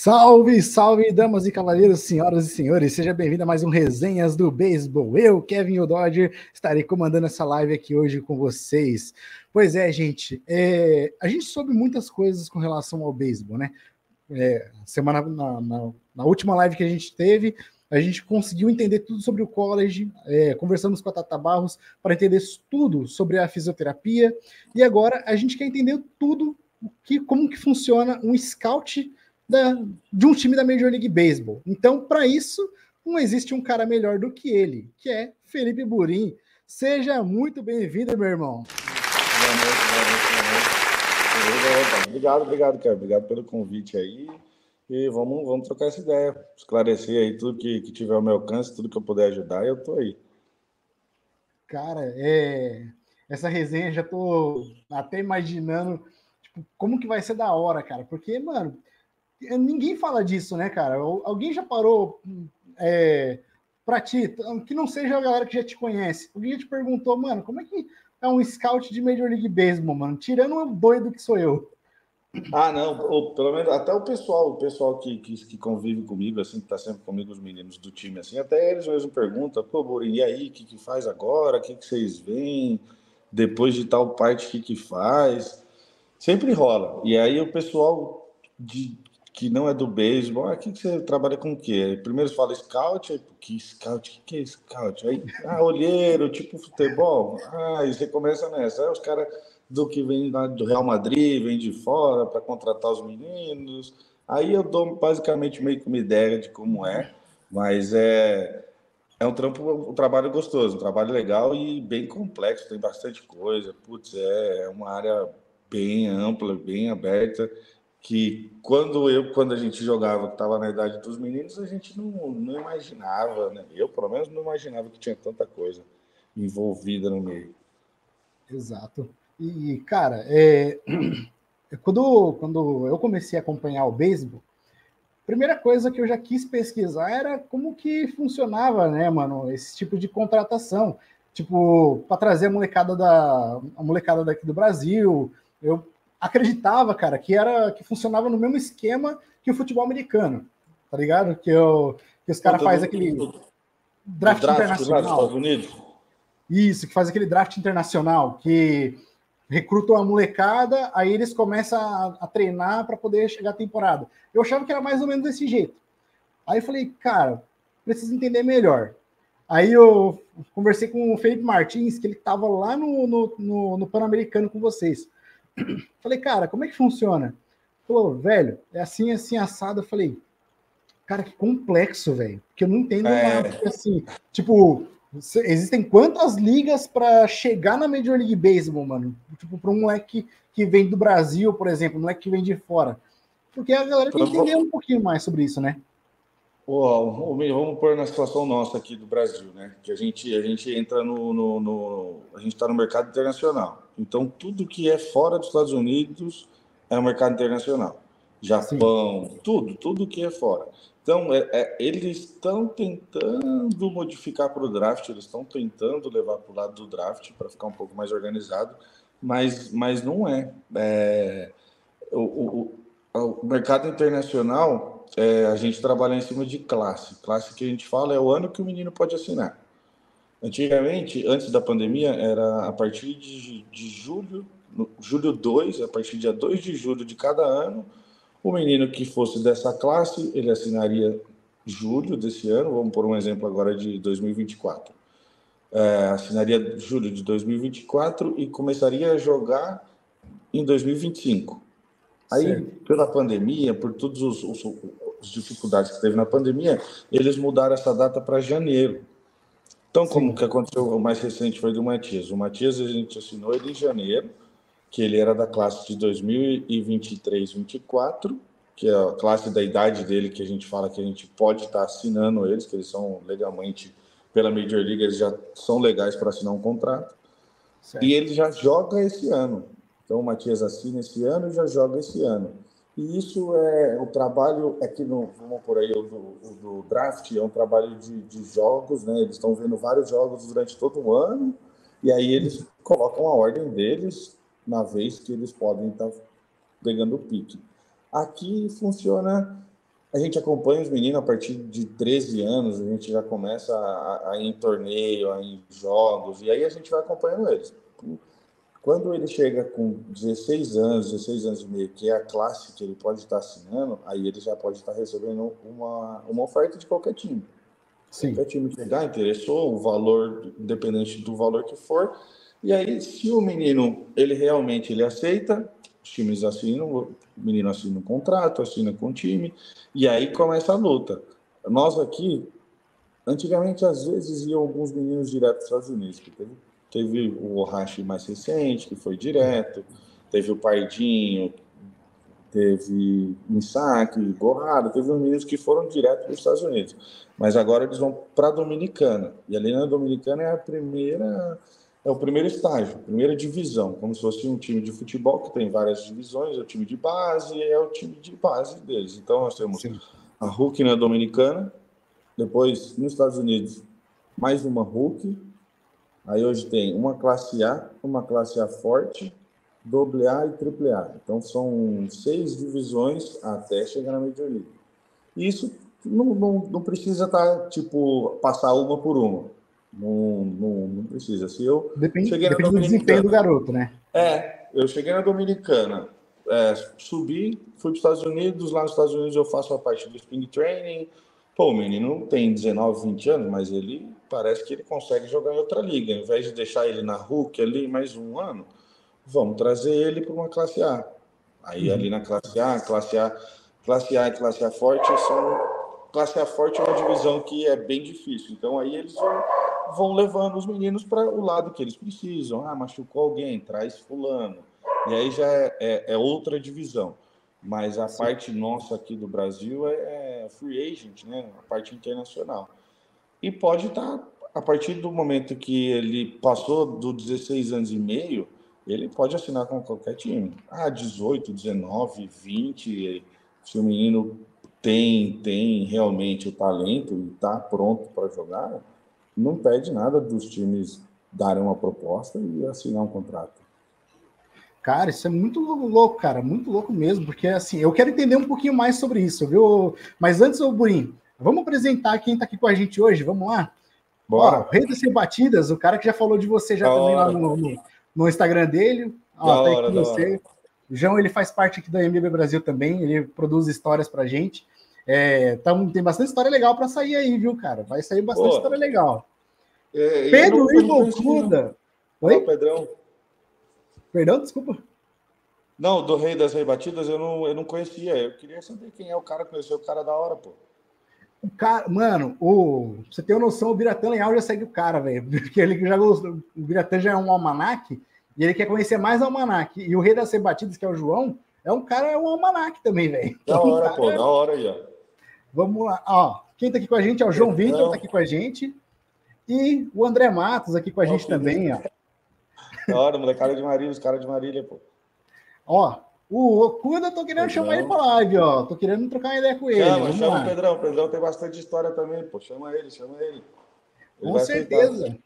Salve, salve, damas e cavaleiros, senhoras e senhores, seja bem-vindo a mais um Resenhas do Beisebol. Eu, Kevin o Dodger, estarei comandando essa live aqui hoje com vocês. Pois é, gente, a gente soube muitas coisas com relação ao beisebol, né? Na última live que a gente teve, a gente conseguiu entender tudo sobre o college, conversamos com a Tata Barros para entender tudo sobre a fisioterapia, e agora a gente quer entender tudo, como que funciona um scout de um time da Major League Baseball. Então, para isso, não existe um cara melhor do que ele, que é Felipe Burin. Seja muito bem-vindo, meu irmão. Obrigado, cara. Obrigado pelo convite aí. E vamos trocar essa ideia, esclarecer aí tudo que tiver ao meu alcance, tudo que eu puder ajudar, eu tô aí. Cara, essa resenha já tô até imaginando tipo, como que vai ser da hora, cara. Porque, mano, ninguém fala disso, né, cara? Alguém já parou pra ti, que não seja a galera que já te conhece. Alguém já te perguntou, mano, como é que é um scout de Major League Baseball, mano? Tirando o doido que sou eu. Ah, não, ou pelo menos até o pessoal que convive comigo, assim, que tá sempre comigo, os meninos do time, assim, até eles mesmos perguntam, pô, Burim, e aí, o que faz agora? O que vocês veem? Depois de tal parte, o que faz? Sempre rola. E aí o pessoal que não é do beisebol, o que você trabalha com o quê? Aí primeiro você fala scout, aí, que scout? O que é scout? Aí, olheiro, tipo futebol. E você começa nessa. Aí os caras do que vem lá do Real Madrid, vem de fora para contratar os meninos. Aí eu dou basicamente meio que uma ideia de como é, mas é um trabalho gostoso, um trabalho legal e bem complexo, tem bastante coisa. Putz, é uma área bem ampla, bem aberta, que quando a gente jogava, que estava na idade dos meninos, a gente não imaginava, né? Eu, pelo menos, não imaginava que tinha tanta coisa envolvida no meio. Exato. E, cara, quando eu comecei a acompanhar o beisebol, a primeira coisa que eu já quis pesquisar era como que funcionava, né, mano, esse tipo de contratação. Tipo, para trazer a molecada daqui do Brasil. Eu acreditava, cara, que funcionava no mesmo esquema que o futebol americano, tá ligado? Que os caras fazem aquele Do draft draft lá dos Estados internacional. Unidos? Isso, que faz aquele draft internacional, que recrutam a molecada, aí eles começam a treinar para poder chegar à temporada. Eu achava que era mais ou menos desse jeito. Aí eu falei, cara, preciso entender melhor. Aí eu conversei com o Felipe Martins, que ele estava lá no Pan-Americano com vocês. Falei, cara, como é que funciona? Ele falou, velho, é assim, assim, assado. Eu falei, cara, que complexo, velho. Porque eu não entendo nada. Porque, assim, tipo, existem quantas ligas para chegar na Major League Baseball, mano? Tipo, para um moleque que vem do Brasil, por exemplo, um moleque que vem de fora. Porque a galera tem que entender um pouquinho mais sobre isso, né? Vamos pôr na situação nossa aqui do Brasil, né? Que a gente entra a gente está no mercado internacional. Então, tudo que é fora dos Estados Unidos é o mercado internacional. Sim. Japão, tudo que é fora. Então, eles estão tentando modificar para o draft, eles estão tentando levar para o lado do draft para ficar um pouco mais organizado, mas não é. O mercado internacional, a gente trabalha em cima de classe. Classe que a gente fala é o ano que o menino pode assinar. Antigamente, antes da pandemia, era a partir de julho, julho 2, a partir de dia 2 de julho de cada ano, o menino que fosse dessa classe, ele assinaria julho desse ano, vamos por um exemplo agora de 2024. Assinaria julho de 2024 e começaria a jogar em 2025. Aí, Certo. pela pandemia, por todas as dificuldades que teve na pandemia, eles mudaram essa data para janeiro. Então, como Sim. que aconteceu, o mais recente foi do Matias. O Matias, a gente assinou ele em janeiro, que ele era da classe de 2023-24, que é a classe da idade dele, que a gente fala que a gente pode estar assinando eles, que eles são legalmente, pela Major League, eles já são legais para assinar um contrato. Certo. E ele já joga esse ano. Então, o Matias assina esse ano e já joga esse ano. E isso o trabalho, que vamos por aí, o do draft é um trabalho de jogos, né? Eles estão vendo vários jogos durante todo o ano, e aí eles colocam a ordem deles na vez que eles podem estar pegando o pique. Aqui funciona A gente acompanha os meninos a partir de 13 anos, a gente já começa a ir em torneio, a ir em jogos, e aí a gente vai acompanhando eles. Quando ele chega com 16 anos e meio, que é a classe que ele pode estar assinando, aí ele já pode estar recebendo uma oferta de qualquer time. Sim. Qualquer time chegar, interessou, o valor, independente do valor que for, e aí se o menino, ele realmente aceita, os times assinam, o menino assina um contrato, assina com o time, e aí começa a luta. Nós aqui, antigamente, às vezes, iam alguns meninos direto dos Estados Unidos, que teve o Ohashi mais recente, que foi direto, teve o Pardinho, teve Misaki, Gorrado, teve uns meninos que foram direto para os Estados Unidos. Mas agora eles vão para a Dominicana. E ali na Dominicana é o primeiro estágio, a primeira divisão, como se fosse um time de futebol que tem várias divisões, é o time de base, é o time de base deles. Então nós temos a Hulk na Dominicana, depois nos Estados Unidos mais uma Hulk, aí hoje tem uma classe A, uma classe A forte, AA e AAA. Então, são 6 divisões até chegar na Major League. E isso não precisa passar uma por uma. Não precisa. Se eu depende do desempenho do garoto, né? Eu cheguei na Dominicana, subi, fui para os Estados Unidos. Lá nos Estados Unidos eu faço a parte do Spring Training. Pô, o menino tem 19, 20 anos, mas ele parece que ele consegue jogar em outra liga. Ao invés de deixar ele na Hulk ali mais um ano, vamos trazer ele para uma classe A. Aí ali na classe A e classe A forte classe A forte é uma divisão que é bem difícil. Então aí eles vão levando os meninos para o lado que eles precisam. Machucou alguém, traz fulano. E aí já é outra divisão. Mas a parte nossa aqui do Brasil é free agent, né? A parte internacional. E pode estar, a partir do momento que ele passou dos 16 anos e meio, ele pode assinar com qualquer time. 18, 19, 20, se o menino tem realmente o talento e está pronto para jogar, não pede nada dos times darem uma proposta e assinar um contrato. Cara, isso é muito louco, cara, muito louco mesmo, porque assim, eu quero entender um pouquinho mais sobre isso, viu? Mas antes, Burim, vamos apresentar quem está aqui com a gente hoje, vamos lá? Bora. Ó, o Rei das Rebatidas, o cara que já falou de você já também lá no Instagram dele. Ó, tá aí com você. O João, ele faz parte aqui da MLB Brasil também, ele produz histórias pra gente. Tem bastante história legal para sair aí, viu, cara? Vai sair bastante história legal. Pedro Ivo Cuda. Oi? Pedrão. Perdão, desculpa. Não, do Rei das Rebatidas eu não conhecia. Eu queria saber quem é o cara, conhecer o cara da hora, pô. O cara, mano, você tem uma noção, o Biratã Leal já segue o cara, velho. Porque ele já gostou. O Biratã já é um almanaque e ele quer conhecer mais o almanaque. E o Rei das Rebatidas, que é o João, é um almanaque também, velho. Da hora, pô, da hora aí, ó. Vamos lá, ó. Quem tá aqui com a gente é o João Vitor, tá aqui com a gente. E o André Matos aqui com a gente também, ó. Da hora, molecada de Marília, os caras de Marília, pô. Ó, o Okuda, tô querendo chamar ele pra live, ó. Tô querendo trocar uma ideia com ele. Chama o Pedrão. O Pedrão tem bastante história também, pô. Chama ele. Com certeza.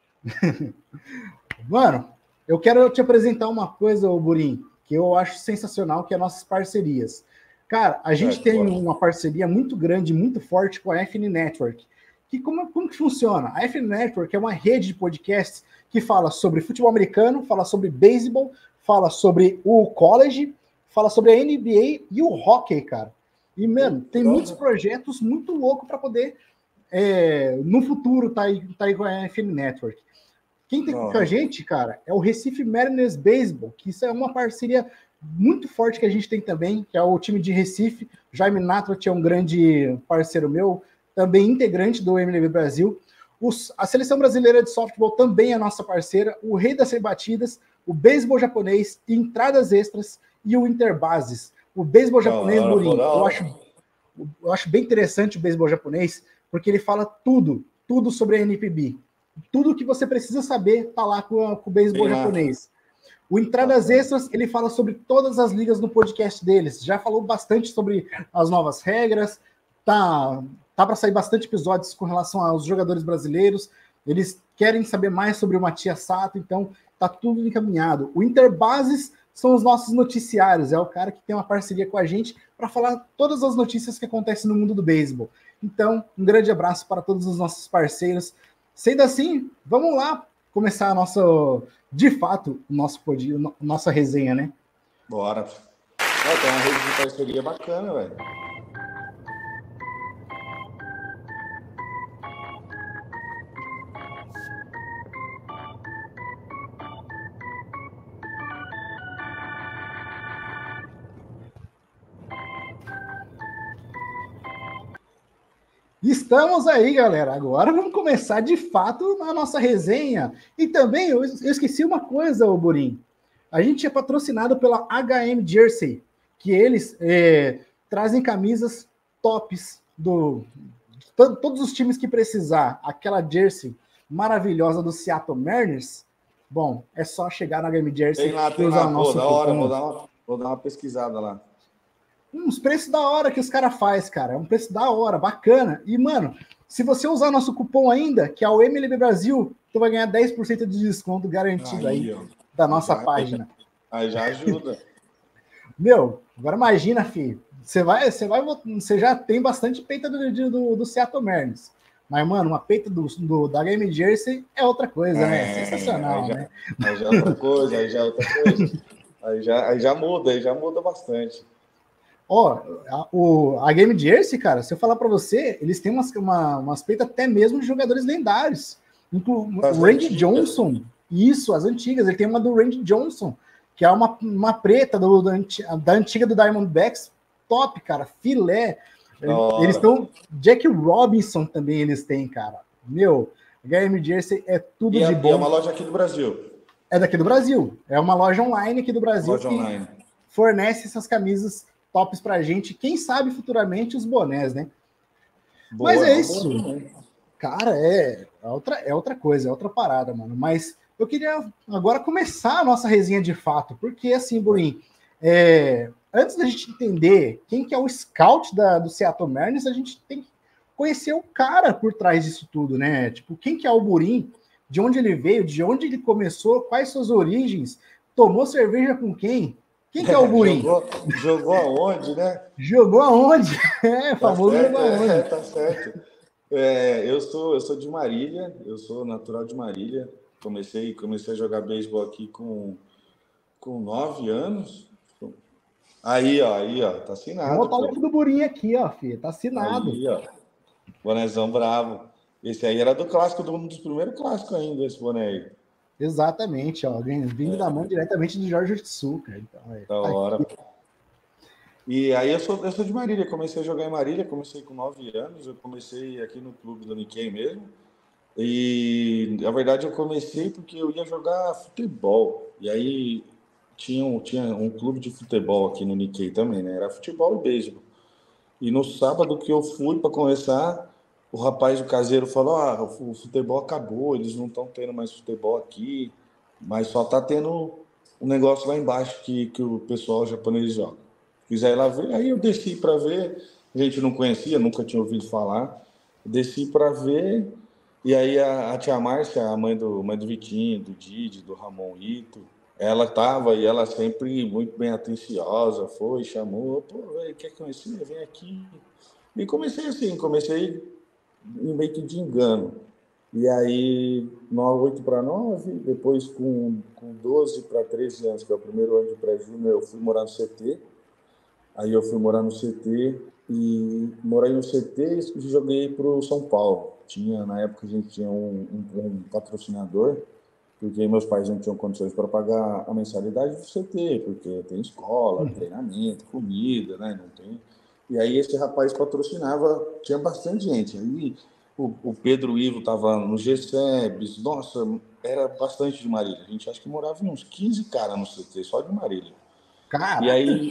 Mano, eu quero te apresentar uma coisa, Burim, que eu acho sensacional, que é nossas parcerias. Cara, a gente tem uma parceria muito grande, muito forte com a FN Network. Que como que funciona? A FN Network é uma rede de podcasts que fala sobre futebol americano, fala sobre beisebol, fala sobre o college, fala sobre a NBA e o hockey, cara. E, mano, tem muitos projetos muito loucos para poder, no futuro, tá aí com a FN Network. Quem tem com a gente, cara, é o Recife Mariners Baseball, que isso é uma parceria muito forte que a gente tem também, que é o time de Recife. Jaime Natrat é um grande parceiro meu, também integrante do MLB Brasil. A Seleção Brasileira de Softball também é nossa parceira, o Rei das Rebatidas, o beisebol japonês, entradas extras e o Interbases. O beisebol japonês, Burim, eu acho bem interessante o beisebol japonês, porque ele fala tudo sobre a NPB. Tudo que você precisa saber tá lá com o beisebol japonês. O Entradas Extras, ele fala sobre todas as ligas no podcast deles. Já falou bastante sobre as novas regras, tá para sair bastante episódios com relação aos jogadores brasileiros. eles querem saber mais sobre o Matias Sato, então tá tudo encaminhado. O Interbases são os nossos noticiários, é o cara que tem uma parceria com a gente para falar todas as notícias que acontecem no mundo do beisebol. Então, um grande abraço para todos os nossos parceiros. Sendo assim, vamos lá começar a nossa, de fato, nossa resenha, né? Bora. Tem uma rede de parceria bacana, velho. Estamos aí, galera. Agora vamos começar de fato a nossa resenha. E também eu esqueci uma coisa, ô Burim. A gente é patrocinado pela HM Jersey, que eles trazem camisas tops de todos os times que precisar. Aquela jersey maravilhosa do Seattle Mariners. Bom, é só chegar na HM Jersey e usar o nosso cupom. Vou dar uma pesquisada lá. Uns preços da hora que os caras fazem, cara. É um preço da hora, bacana. E, mano, se você usar nosso cupom ainda, que é o MLB Brasil, tu vai ganhar 10% de desconto garantido aí da nossa página. Aí já ajuda. Meu, agora imagina, filho. Você já tem bastante peita do Seattle Mariners. Mas, mano, uma peita da Game Jersey é outra coisa, né? Sensacional, aí né? Aí já é outra coisa. Aí já muda bastante. A Game Jersey, cara, se eu falar para você, eles têm umas peitas até mesmo de jogadores lendários. O Randy Johnson, isso, as antigas. Ele tem uma do Randy Johnson, que é uma preta da antiga do Diamondbacks, top, cara, filé. Eles estão. Jack Robinson também eles têm, cara. Meu, a Game Jersey é tudo de bom. É uma loja aqui do Brasil. É daqui do Brasil. É uma loja online aqui do Brasil online. Fornece essas camisas tops pra gente, quem sabe futuramente os bonés, né? Boa, mas é isso. Cara, é outra coisa, é outra parada, mano. Mas eu queria agora começar a nossa resenha de fato, porque assim, Burim, antes da gente entender quem que é o scout do Seattle Mariners, a gente tem que conhecer o cara por trás disso tudo, né? Tipo, quem que é o Burim, de onde ele veio, de onde ele começou, quais suas origens, tomou cerveja com quem? Quem que é o Burim? Jogou aonde, né? Jogou aonde? Famoso certo, jogou aonde? Tá certo. Eu sou de Marília, eu sou natural de Marília. Comecei a jogar beisebol aqui com 9 anos. Aí, ó, tá assinado. Vou botar o nome do Burim aqui, ó, filho, tá assinado. Aí, ó, bonézão bravo. Esse aí era do clássico, um dos primeiros clássicos ainda, esse boné aí. Exatamente, ó, vindo da mão diretamente de Jorge Otsuka. Então, da hora. E aí eu sou de Marília, comecei a jogar em Marília, comecei com 9 anos, eu comecei aqui no clube do Nikkei mesmo. E na verdade eu comecei porque eu ia jogar futebol. E aí tinha um clube de futebol aqui no Nikkei também, né? Era futebol e beisebol. E no sábado que eu fui para começar, o rapaz do caseiro falou: o futebol acabou, eles não estão tendo mais futebol aqui, mas só tá tendo um negócio lá embaixo que o pessoal japonês joga. Quiser ir lá ver, aí eu desci para ver, a gente não conhecia, nunca tinha ouvido falar, desci para ver, e aí a tia Márcia, a mãe do Vitinho, do Didi, do Ramon Ito, ela estava e ela sempre muito bem atenciosa, foi, chamou, pô, velho, quer conhecer? Vem aqui. E comecei meio que de engano. E aí, 8 para 9, depois com 12 para 13 anos, que é o primeiro ano de pré-júnior, eu fui morar no CT. Aí eu fui morar no CT e morei no CT e joguei para o São Paulo. Na época a gente tinha um patrocinador, porque meus pais não tinham condições para pagar a mensalidade do CT, porque tem escola, treinamento, comida, né? Não tem. E aí esse rapaz patrocinava, tinha bastante gente. Aí o Pedro Ivo estava no GSEBs, nossa, era bastante de Marília. A gente acho que morava uns 15 caras no CT, só de Marília. Caraca.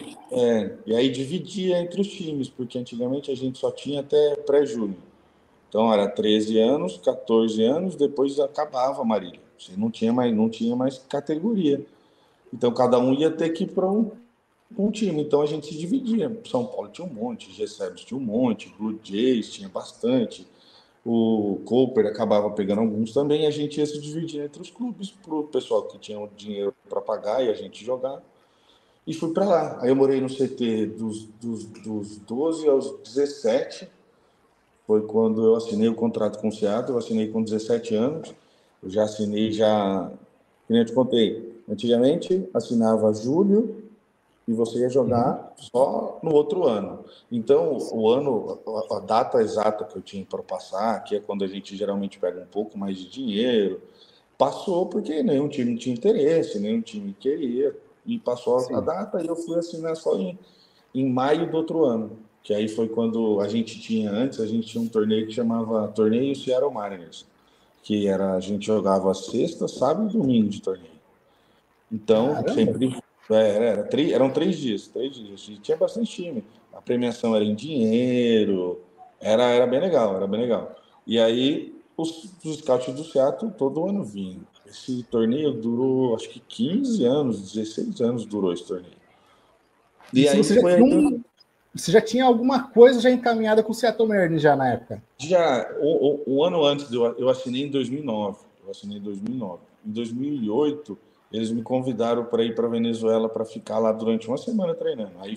E aí dividia entre os times, porque antigamente a gente só tinha até pré-júnior. Então era 13 anos, 14 anos, depois acabava a Marília. Você não tinha mais categoria. Então cada um ia ter que ir para um time. Então a gente se dividia. São Paulo tinha um monte, GSEBs tinha um monte, Blue Jays tinha bastante. o Cooper acabava pegando alguns também, e a gente ia se dividir entre os clubes, para o pessoal que tinha o dinheiro para pagar e a gente jogar. E fui para lá. Aí eu morei no CT dos 12 aos 17. Foi quando eu assinei o contrato com o Seattle. Eu assinei com 17 anos. Eu já assinei, que nem eu te contei. Antigamente, assinava julho e você ia jogar só no outro ano. Então, o ano, a data exata que eu tinha para passar, que é quando a gente geralmente pega um pouco mais de dinheiro, passou porque nenhum time tinha interesse, nenhum time queria, e passou a Sim. data e eu fui assinar só em maio do outro ano, que aí foi quando a gente tinha um torneio que chamava Torneio Seattle Mariners, que era, a gente jogava sexta, sábado e domingo de torneio. Então, Caramba! sempre eram 3 dias, e tinha bastante time. A premiação era em dinheiro, era bem legal, era bem legal. E aí, os scouts do Seattle todo ano vinham. Esse torneio durou, acho que 15 anos, 16 anos durou esse torneio. E E se aí você já foi tinha aí, você já tinha alguma coisa já encaminhada com o Seattle Mariners já na época? já um ano antes, eu assinei em 2009. Eu assinei em 2009. Em 2008, eles me convidaram para ir para a Venezuela para ficar lá durante uma semana treinando. Aí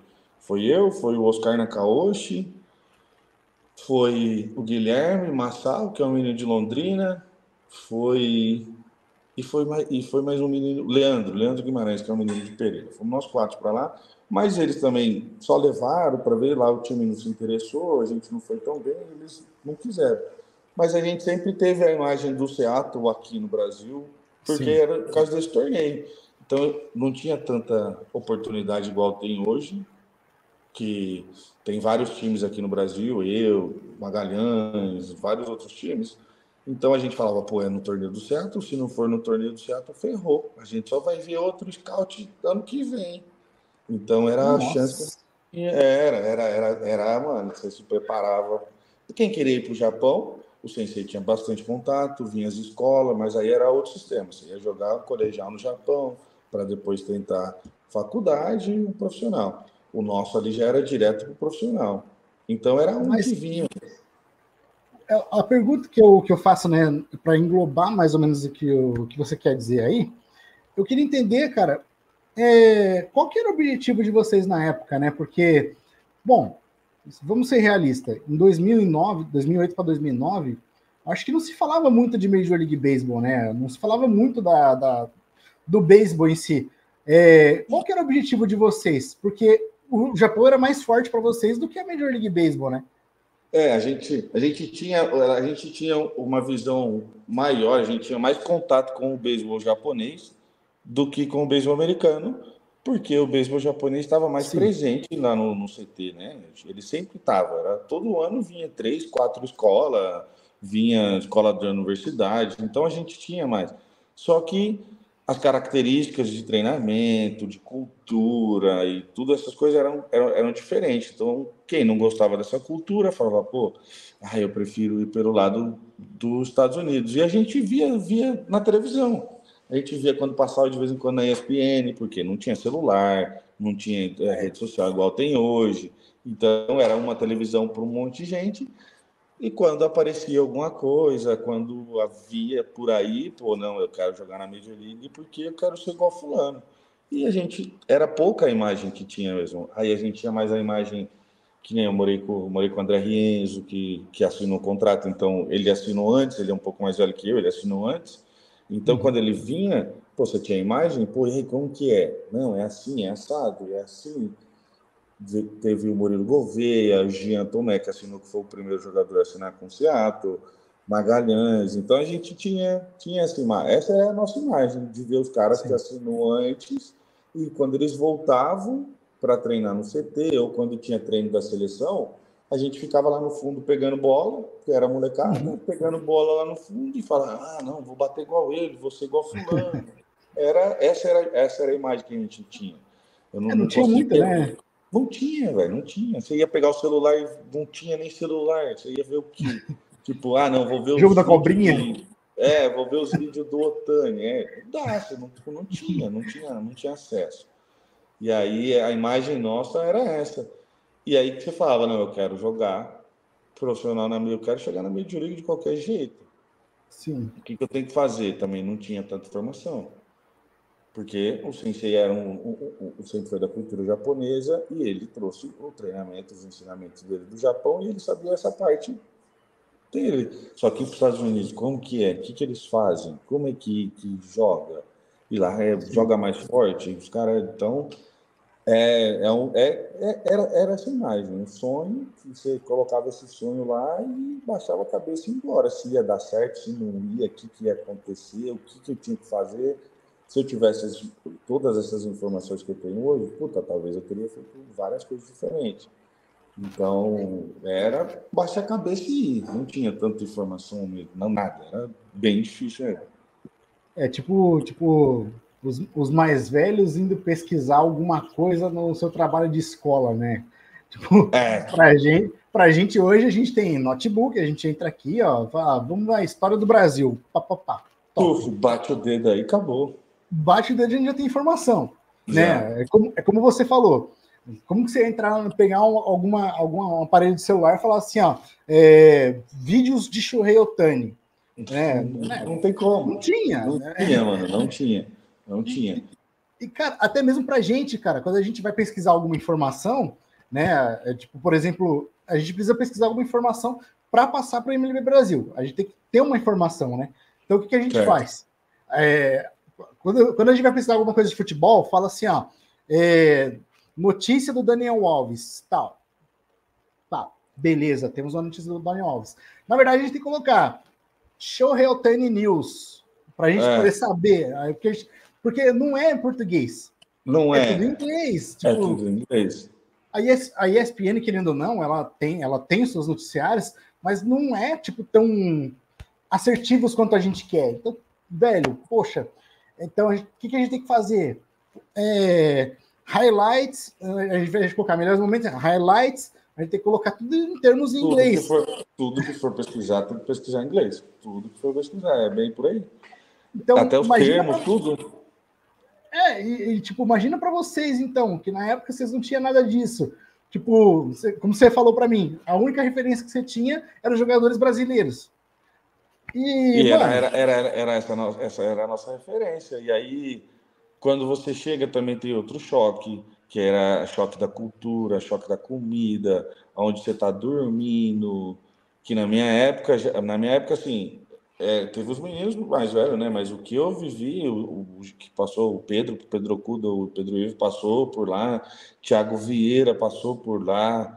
foi o Oscar Nakaoshi, foi o Guilherme Massal, que é um menino de Londrina, foi foi mais um menino, Leandro Guimarães, que é um menino de Pereira. Fomos nós 4 para lá, mas eles também só levaram para ver lá, o time não se interessou, a gente não foi tão bem, eles não quiseram. Mas a gente sempre teve a imagem do Seattle aqui no Brasil, porque Sim. era por causa desse torneio. Então não tinha tanta oportunidade igual tem hoje, que tem vários times aqui no Brasil, eu, Magalhães, vários outros times. Então a gente falava, pô, é no torneio do Seattle, se não for no torneio do Seattle, ferrou. A gente só vai ver outro scout ano que vem. Então era a chance que Nossa. mano, você se preparava. E quem queria ir para o Japão, o sensei tinha bastante contato, vinha às escolas, mas aí era outro sistema. Você ia jogar colegial no Japão, para depois tentar faculdade e um profissional. O nosso ali já era direto para o profissional. Então era um que Mas vinha. a pergunta que eu faço, né, para englobar mais ou menos o que você quer dizer aí, eu queria entender, cara, qual que era o objetivo de vocês na época, né? Porque, bom, vamos ser realistas, em 2009, 2008 para 2009, acho que não se falava muito de Major League Baseball, né? Não se falava muito do beisebol em si. Qual que era o objetivo de vocês? Porque o Japão era mais forte para vocês do que a Major League Baseball, né? A gente tinha uma visão maior, a gente tinha mais contato com o beisebol japonês do que com o beisebol americano, porque o beisebol japonês estava mais Sim. presente lá no CT, né? Ele sempre estava, todo ano vinha 3, 4 escolas, vinha escola da universidade, então a gente tinha mais. Só que as características de treinamento, de cultura e tudo essas coisas eram diferentes. Então, quem não gostava dessa cultura falava, pô, eu prefiro ir pelo lado dos Estados Unidos. E a gente via na televisão. A gente via quando passava de vez em quando na ESPN, porque não tinha celular, não tinha rede social igual tem hoje. Então, era uma televisão para um monte de gente. E quando aparecia alguma coisa, quando havia por aí, pô, não, eu quero jogar na Major League porque eu quero ser igual fulano. E a gente, era pouca a imagem que tinha mesmo. Aí a gente tinha mais a imagem, que nem eu morei com o André Rienzo, que assinou o contrato, então ele assinou antes, ele é um pouco mais velho que eu, ele assinou antes. Então quando ele vinha, pô, você tinha a imagem, pô, e aí, como que é? Não, é assim, é assado, é assim. Teve o Murilo Gouveia, o Jean Tomé, que assinou, que foi o primeiro jogador a assinar com o Seattle, Magalhães. Então a gente tinha essa imagem. Essa é a nossa imagem, de ver os caras que Sim. assinou antes e quando eles voltavam para treinar no CT ou quando tinha treino da seleção, a gente ficava lá no fundo pegando bola, que era molecada, pegando bola lá no fundo e falava, não, vou bater igual ele, vou ser igual fulano. Essa era a imagem que a gente tinha. Eu Não não tinha muita, conseguia. né? Não tinha, velho, não tinha. Você ia pegar o celular e não tinha nem celular. Você ia ver o quê? Tipo, não, vou ver Jogo os da vídeos cobrinha? vou ver os vídeos do Otani. Não dá, você não tinha acesso. E aí a imagem nossa era essa. E aí que você falava, não, eu quero jogar profissional na mídia, eu quero chegar na Major League de qualquer jeito. Sim. O que eu tenho que fazer? Também não tinha tanta informação. Porque o sensei era o sensei foi da cultura japonesa e ele trouxe o treinamento, os ensinamentos dele do Japão e ele sabia essa parte dele. Só que nos Estados Unidos, como que é? O que eles fazem? Como é que joga? E lá joga mais forte? Os caras, então, era essa imagem, um sonho, que você colocava esse sonho lá e baixava a cabeça e ia embora. Se ia dar certo, se não ia, o que ia acontecer, o que eu tinha que fazer. Se eu tivesse todas essas informações que eu tenho hoje, puta, talvez eu teria feito várias coisas diferentes. Então, era baixar a cabeça e ir. Não tinha tanta informação mesmo, não nada. Era bem difícil mesmo. Tipo os mais velhos indo pesquisar alguma coisa no seu trabalho de escola, né? Tipo, pra gente hoje, a gente tem notebook, a gente entra aqui, ó, fala, vamos na história do Brasil. Pá, pá, pá. Tuf, bate o dedo aí, acabou. Bate o dedo e a gente já tem informação, né? É como você falou. Como que você entrar, pegar algum aparelho de celular e falar assim, ó, vídeos de Shohei Ohtani, né? Não tem como. Não tinha. Não tinha, mano, não tinha. Não tinha. E, cara, até mesmo pra gente, cara, quando a gente vai pesquisar alguma informação, né? Tipo, por exemplo, a gente precisa pesquisar alguma informação para passar para o MLB Brasil. A gente tem que ter uma informação, né? Então, o que a gente faz? Quando a gente vai pesquisar alguma coisa de futebol, fala assim, ó, notícia do Daniel Alves, tal. Tá, beleza, temos uma notícia do Daniel Alves. Na verdade, a gente tem que colocar Shohei Ohtani News, para a gente poder saber. Porque não é em português. Não é. É tudo em inglês. Tipo, é tudo em inglês. A ESPN, querendo ou não, ela tem os seus noticiários, mas não é, tipo, tão assertivos quanto a gente quer. Então, velho, poxa, então o que a gente tem que fazer? Highlights, a gente vai colocar melhores momentos, highlights, a gente tem que colocar tudo em termos em inglês. Tudo que for pesquisar, tem que pesquisar em inglês. Tudo que for pesquisar, é bem por aí. Então, até os termos, tudo. Tipo, imagina para vocês, então, que na época vocês não tinham nada disso. Tipo, como você falou para mim, a única referência que você tinha eram os jogadores brasileiros. E essa era a nossa referência. E aí, quando você chega, também tem outro choque, que era choque da cultura, choque da comida, onde você está dormindo. Que na minha época, assim, teve os meninos mais velhos, né? Mas o que eu vivi, o que passou, o Pedro Cuda, o Pedro Ivo passou por lá, Thiago Vieira passou por lá.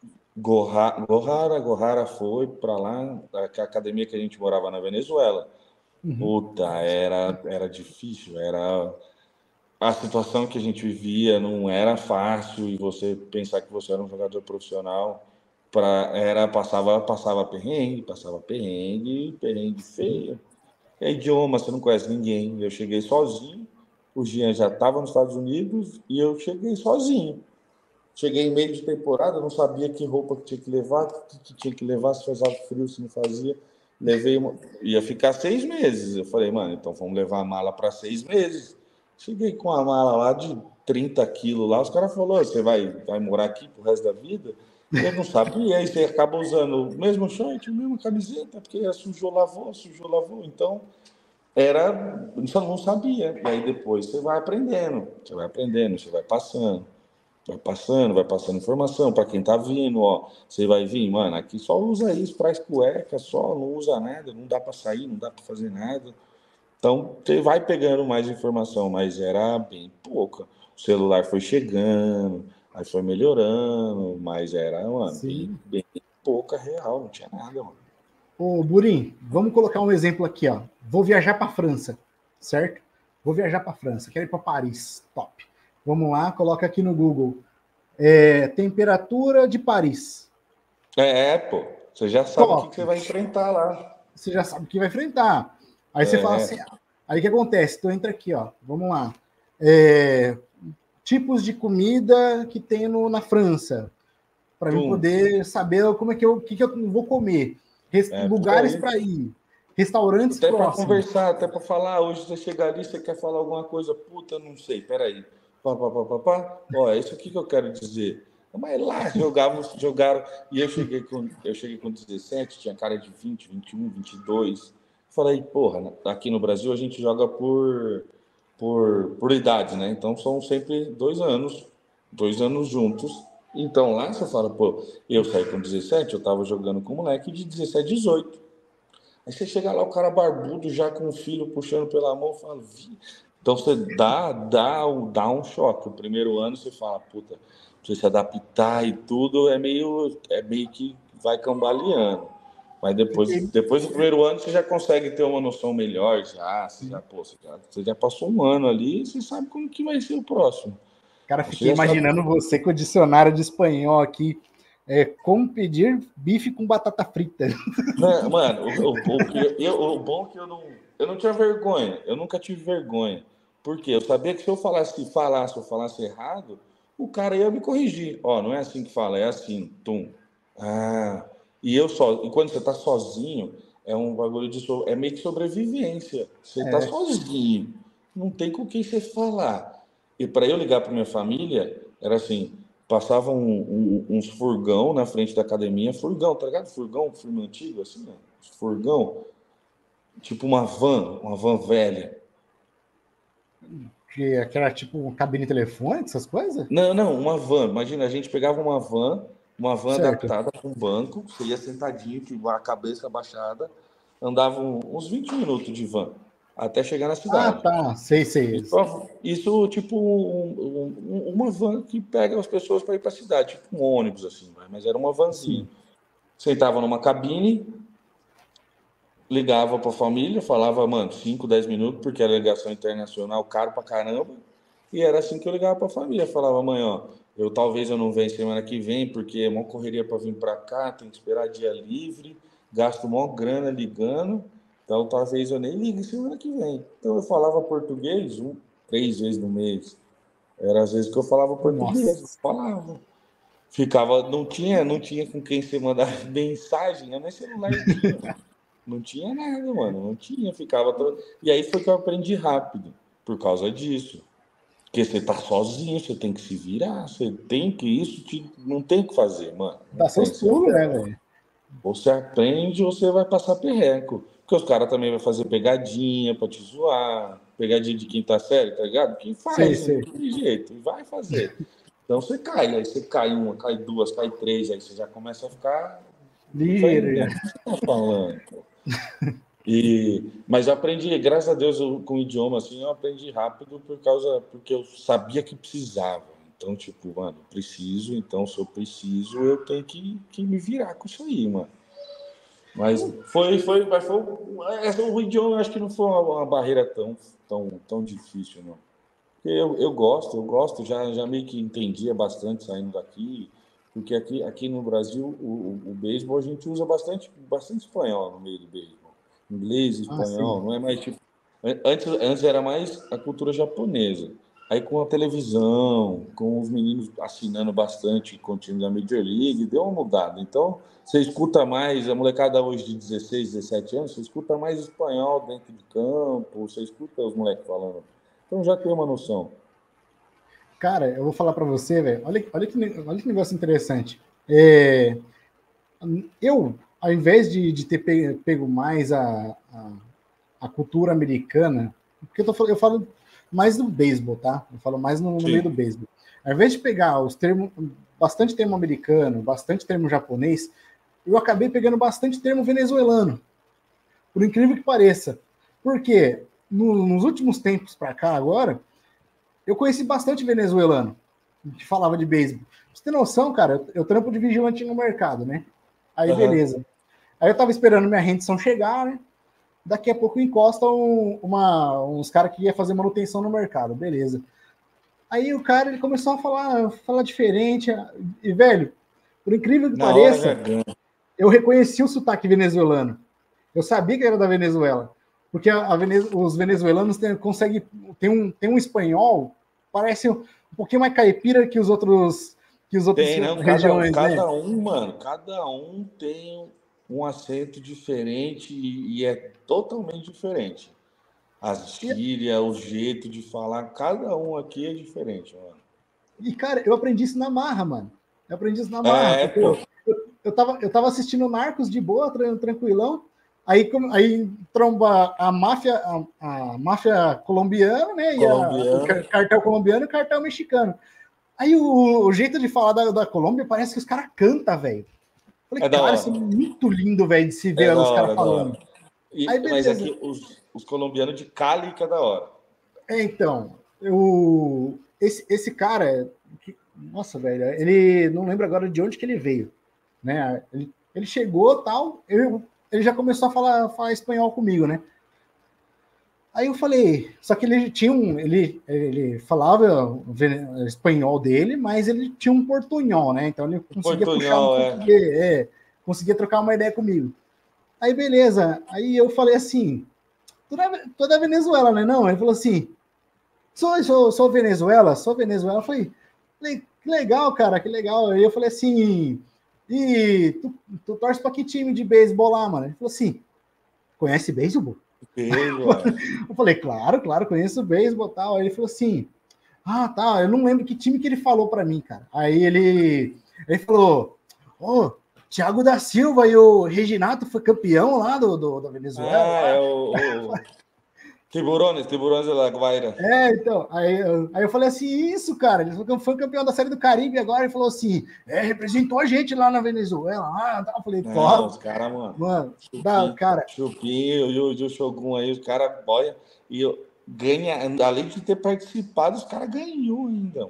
Gohara foi para lá, a academia que a gente morava na Venezuela. Puta, era difícil, era a situação que a gente vivia não era fácil e você pensar que você era um jogador profissional passava perrengue feio. É idioma, você não conhece ninguém. Eu cheguei sozinho, o Jean já estava nos Estados Unidos e eu cheguei sozinho. Cheguei em meio de temporada, não sabia que roupa que tinha que levar, que tinha que levar, se fazia frio, se não fazia. Ia ficar 6 meses. Eu falei, mano, então vamos levar a mala para 6 meses. Cheguei com a mala lá de 30 quilos lá, os caras falaram, você vai morar aqui pro resto da vida? Eu não sabia, aí você acaba usando o mesmo short, a mesma camiseta, porque sujou, lavou. Então, não sabia. E aí depois você vai aprendendo, você vai passando. Vai passando informação para quem tá vindo, ó. Você vai vir, mano, aqui só usa isso, traz cueca, só não usa nada, não dá para sair, não dá para fazer nada. Então, você vai pegando mais informação, mas era bem pouca. O celular foi chegando, aí foi melhorando, mas era, mano, bem pouca real, não tinha nada, mano. Ô, Burim, vamos colocar um exemplo aqui, ó. Vou viajar para França, certo? Vou viajar para França, quero ir para Paris, top. Vamos lá, coloca aqui no Google. Temperatura de Paris. Pô. Você já sabe o que você vai enfrentar lá. Você já sabe o que vai enfrentar. Aí você fala assim, aí o que acontece? Tu entra aqui, ó. Vamos lá. Tipos de comida que tem na França. Para eu poder saber como é que eu vou comer. Lugares para ir. Restaurantes até próximos. Até para conversar, até para falar. Hoje você chega ali, você quer falar alguma coisa. Puta, não sei, peraí. Ó, é isso aqui que eu quero dizer. Mas lá jogaram. E eu cheguei com 17, tinha cara de 20, 21, 22. Falei, porra, aqui no Brasil a gente joga por idade, né? Então são sempre 2 anos juntos. Então lá você fala, pô, eu saí com 17, eu tava jogando com um moleque de 17, 18. Aí você chega lá, o cara barbudo, já com o filho puxando pela mão, fala, vi. Então você dá um choque. O primeiro ano você fala, puta, pra você se adaptar e tudo, é meio que vai cambaleando. Mas depois do primeiro ano você já consegue ter uma noção melhor, você já passou um ano ali e você sabe como que vai ser o próximo. Cara, Você fiquei já sabe. imaginando você com o dicionário de espanhol aqui. Como pedir bife com batata frita. Não, mano, o bom é que eu não tinha vergonha, eu nunca tive vergonha. Por quê? Eu sabia que se eu falasse errado, o cara ia me corrigir. Ó, não é assim que fala, é assim, tum. Ah, e quando você tá sozinho, é um bagulho é meio que sobrevivência. Você tá É, sozinho, não tem com quem você falar. E para eu ligar para minha família, era assim, passava uns furgão na frente da academia, furgão, tá ligado? Furgão, filme antigo, assim, ó. Furgão, tipo uma van velha. que era tipo uma cabine telefônica, essas coisas? Não, não, uma van. Imagina, a gente pegava uma van Certo. adaptada para um banco, você ia sentadinho, com a cabeça abaixada, andava uns 20 minutos de van, até chegar na Ah, cidade. tá. Sei, sei. Isso tipo, uma van que pega as pessoas para ir para a cidade, tipo um ônibus, assim, mas era uma vanzinha. Sim. Sentava numa cabine, ligava para a família, falava, mano, 5, 10 minutos, porque era ligação internacional, caro pra caramba. E era assim que eu ligava para a família. Falava, mãe, ó, talvez eu não venha semana que vem, porque é uma correria para vir para cá, tem que esperar dia livre, gasto mó grana ligando. Então talvez eu nem ligue semana que vem. Então eu falava português 3 vezes no mês. Era às vezes que eu falava português, eu Nossa. falava. Ficava, não tinha com quem você mandar mensagem, eu nem celular tinha, mano. Não tinha nada, mano. Não tinha, ficava todo. E aí foi que eu aprendi rápido, por causa disso. Porque você tá sozinho, você tem que se virar, você tem que. Não tem o que fazer, mano. Não Dá seus tem. pulos, né, velho? Você aprende ou você vai passar perreco. Porque os caras também vão fazer pegadinha pra te zoar. Pegadinha de quinta série, tá ligado? Que Sei, faz, não sei. tem jeito, e vai fazer. Então você cai, aí você cai uma, cai duas, cai três, aí você já começa a ficar Ligeiro, velhinho. O já. que você tá falando, pô? Mas eu aprendi, graças a Deus, com o idioma assim, eu aprendi rápido porque eu sabia que precisava. Então, tipo, mano, preciso, então se eu preciso, eu tenho que me virar com isso aí, mano. O idioma eu acho que não foi uma barreira tão difícil, não. Porque eu gosto, já meio que entendia bastante saindo daqui, porque aqui no Brasil o beisebol a gente usa bastante, bastante espanhol no meio do beisebol. Inglês, Ah, espanhol, sim. não é mais tipo. Antes era mais a cultura japonesa. Aí com a televisão, com os meninos assinando bastante com o time da Major League, deu uma mudada. Então, você escuta mais, a molecada hoje de 16, 17 anos, você escuta mais espanhol dentro de campo, você escuta os moleques falando. Então já tem uma noção. Cara, eu vou falar pra você, velho. Olha que negócio interessante. É, ao invés de ter pego mais a cultura americana, porque eu falo mais do beisebol, tá? Eu falo mais no meio do Sim. beisebol. Ao invés de pegar os termos, bastante termo americano, bastante termo japonês, eu acabei pegando bastante termo venezuelano, por incrível que pareça. Porque nos últimos tempos para cá, agora, eu conheci bastante venezuelano que falava de beisebol. Você tem noção, cara? Eu trampo de vigilante no mercado, né? Aí, Aham. beleza. Aí eu tava esperando minha rendição chegar, né? Daqui a pouco encosta uns caras que ia fazer manutenção no mercado, beleza. Aí o cara ele começou a falar diferente. E, velho, por incrível que Na hora já pareça, ganha. eu reconheci o sotaque venezuelano. Eu sabia que era da Venezuela. Porque os venezuelanos conseguem. Tem um espanhol, parece um pouquinho mais caipira que os outros Tem, não, cada um, regiões, né? cada um, mano, cada um tem um acento diferente e é totalmente diferente. As E, gírias, o jeito de falar, cada um aqui é diferente, mano. cara, eu aprendi isso na marra, mano. Eu aprendi isso na marra. Eu tava assistindo Narcos de boa, tranquilão. Aí tromba a máfia colombiana, né? E o cartel colombiano e o cartel mexicano. Aí o jeito de falar da Colômbia parece que os caras cantam, velho. Falei, cara, isso é muito lindo, velho, de se ver os caras falando. Mas aqui, os colombianos de Cali, que é da hora. Então, esse cara, nossa, velho, ele não lembro agora de onde que ele veio, né? Ele chegou tal, ele já começou a falar espanhol comigo, né? Aí eu falei, só que ele falava o espanhol dele, mas ele tinha um portunhol, né? Então ele conseguia puxar conseguia trocar uma ideia comigo. Aí beleza, aí eu falei assim, tu da Venezuela, né? Não, ele falou assim, sou Venezuela. Eu falei, que legal, cara, que legal. Aí eu falei assim, e tu torce pra que time de beisebol lá, mano? Ele falou assim, conhece beisebol? Eu falei, claro, conheço beisebol e tal. Aí ele falou assim, tá, eu não lembro que time que ele falou pra mim, cara. Aí ele falou, Thiago da Silva e o Reginato foi campeão lá da Venezuela. Tiburones de La Guaira. Então, aí eu falei assim, isso, cara, ele foi campeão da Série do Caribe agora, ele falou assim, representou a gente lá na Venezuela. Eu falei, não, os caras, mano. Cara. Chupinho e o Shogun aí, os caras boia, e ganha, além de ter participado, os caras ganhou ainda.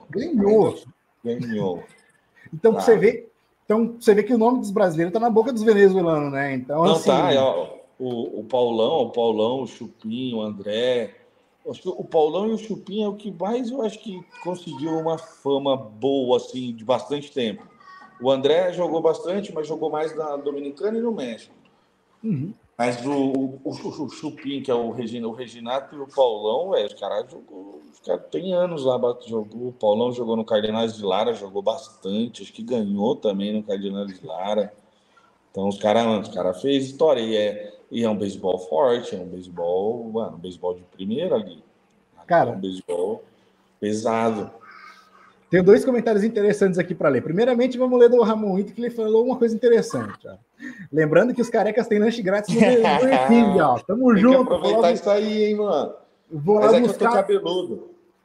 Ganhou. Então, claro. Você vê que o nome dos brasileiros tá na boca dos venezuelanos, né? Então, não, assim... tá, o Paulão, o Chupinho, o André. O Paulão e o Chupinho é o que mais eu acho que conseguiu uma fama boa, assim, de bastante tempo. O André jogou bastante, mas jogou mais na Dominicana e no México. Uhum. Mas o Chupinho, que é o Reginato e o Paulão, os caras tem anos lá, jogou. O Paulão jogou no Cardenais de Lara, jogou bastante, acho que ganhou também no Cardenais de Lara. Então os caras fez história e é um beisebol forte, é um beisebol de primeira ali. Cara, é um beisebol pesado. Tem 2 comentários interessantes aqui para ler. Primeiramente, vamos ler do Ramon Ito, que ele falou uma coisa interessante. Ó. Lembrando que os carecas têm lanche grátis no Burger King, ó. Tamo junto. Tem que aproveitar isso aí, hein, mano. Mas é que eu tô cabeludo.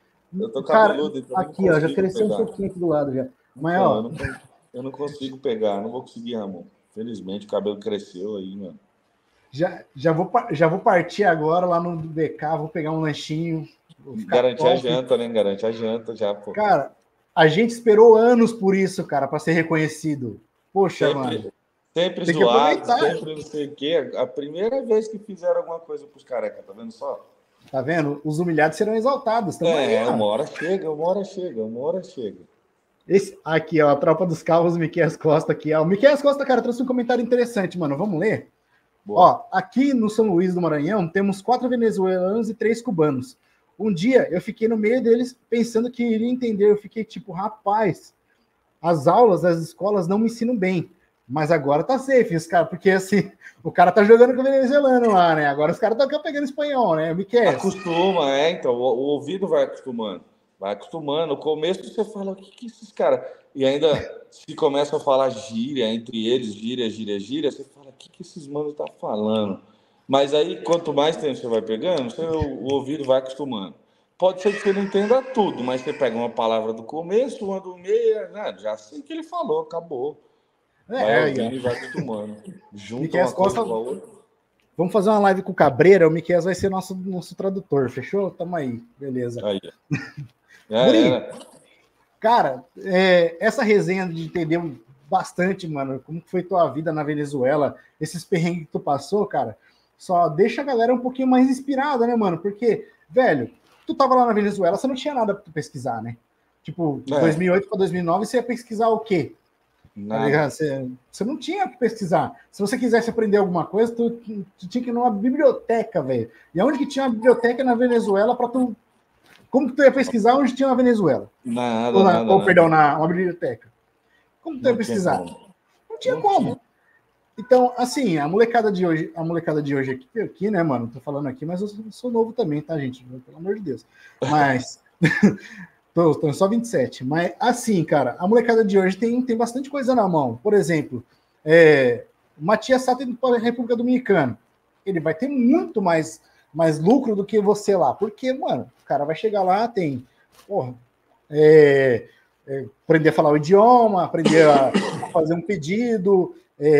Então aqui, ó, já cresceu um pouquinho aqui do lado já. Mas, então, eu não consigo pegar, não vou conseguir, Ramon. Felizmente, o cabelo cresceu aí, mano. Já vou partir agora lá no BK, vou pegar um lanchinho. Garantir a janta, né? Garante a janta já, pô. Cara, a gente esperou anos por isso, cara, para ser reconhecido. Poxa, mano. Sempre zoado, sempre não sei o quê. A primeira vez que fizeram alguma coisa pros carecas, tá vendo só? Tá vendo? Os humilhados serão exaltados. Uma hora chega. Esse aqui, ó, a tropa dos carros, o Miquel Costa aqui. Ó. O Miquel Costa, cara, trouxe um comentário interessante, mano. Vamos ler? Boa. Ó, aqui no São Luís do Maranhão, temos 4 venezuelanos e 3 cubanos. Um dia, eu fiquei no meio deles pensando que iria entender. Eu fiquei tipo, rapaz, as aulas das escolas não me ensinam bem. Mas agora tá safe, os caras, porque assim, o cara tá jogando com o venezuelano lá, né? Agora os caras estão pegando espanhol, né? Miquel. Acostuma, então. O ouvido vai acostumando. Vai acostumando. No começo você fala, o que esses caras... E ainda se começa a falar gíria entre eles, gíria, você fala, o que esses manos tá falando? Mas aí, quanto mais tempo você vai pegando, o ouvido vai acostumando. Pode ser que você não entenda tudo, mas você pega uma palavra do começo, uma do meio, já sei o que ele falou, acabou. Vai ouvindo e vai acostumando. Junta uma coisa com a outra. Vamos fazer uma live com o Cabreira, o Miquel vai ser nosso tradutor, fechou? Tamo aí, beleza. Aí. Cara, essa resenha de entender bastante, mano, como foi tua vida na Venezuela, esses perrengues que tu passou, cara, só deixa a galera um pouquinho mais inspirada, né, mano? Porque, velho, tu tava lá na Venezuela, você não tinha nada pra tu pesquisar, né? Tipo, 2008 para 2009, você ia pesquisar o quê? Tá, você não tinha o que pesquisar. Se você quisesse aprender alguma coisa, tu tinha que ir numa biblioteca, velho. E aonde que tinha uma biblioteca na Venezuela para tu... Como que tu ia pesquisar onde tinha uma Venezuela? Nada. Uma biblioteca. Como tu ia pesquisar? Não tinha como. Então, assim, a molecada de hoje aqui, né, mano? Tô falando aqui, mas eu sou novo também, tá, gente? Pelo amor de Deus. Mas Tô só 27. Mas, assim, cara, a molecada de hoje tem bastante coisa na mão. Por exemplo, o Matias Sá tem para a República Dominicana. Ele vai ter muito mais lucro do que você lá. Porque, mano, o cara vai chegar lá, tem... Porra, aprender a falar o idioma, aprender a fazer um pedido,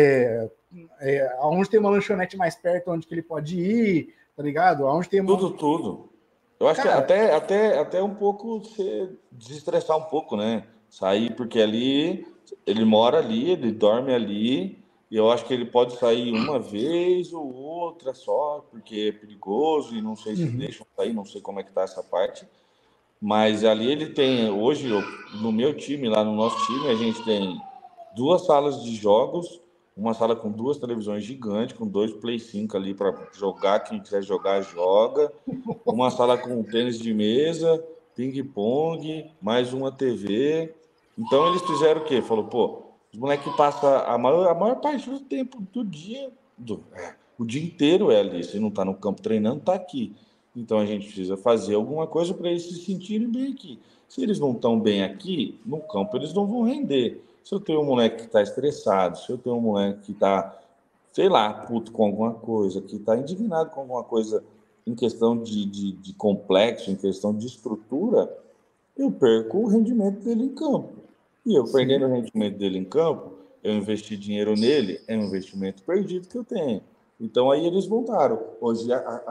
aonde tem uma lanchonete mais perto, onde que ele pode ir, tá ligado? Aonde tem uma... Tudo. Eu acho Cara, que até um pouco se desestressar um pouco, né? Sair, porque ali ele mora ali, ele dorme ali, e eu acho que ele pode sair uma vez ou outra só, porque é perigoso e não sei se deixam sair, não sei como é que tá essa parte. Mas ali ele tem, hoje, no meu time, lá no nosso time, a gente tem 2 salas de jogos, uma sala com 2 televisões gigantes, com 2 Play 5 ali para jogar, quem quiser jogar, joga. Uma sala com tênis de mesa, ping-pong, mais uma TV. Então eles fizeram o quê? Falou, pô, os moleques passam a maior parte do tempo do dia, o dia inteiro é ali. Se não tá no campo treinando, tá aqui. Então a gente precisa fazer alguma coisa para eles se sentirem bem aqui. Se eles não estão bem aqui, no campo eles não vão render. Se eu tenho um moleque que está estressado, se eu tenho um moleque que está, sei lá, puto com alguma coisa, que está indignado com alguma coisa em questão de complexo, em questão de estrutura, eu perco o rendimento dele em campo. E eu perdendo o rendimento dele em campo, eu investi dinheiro nele, é um investimento perdido que eu tenho. Então aí eles voltaram. Hoje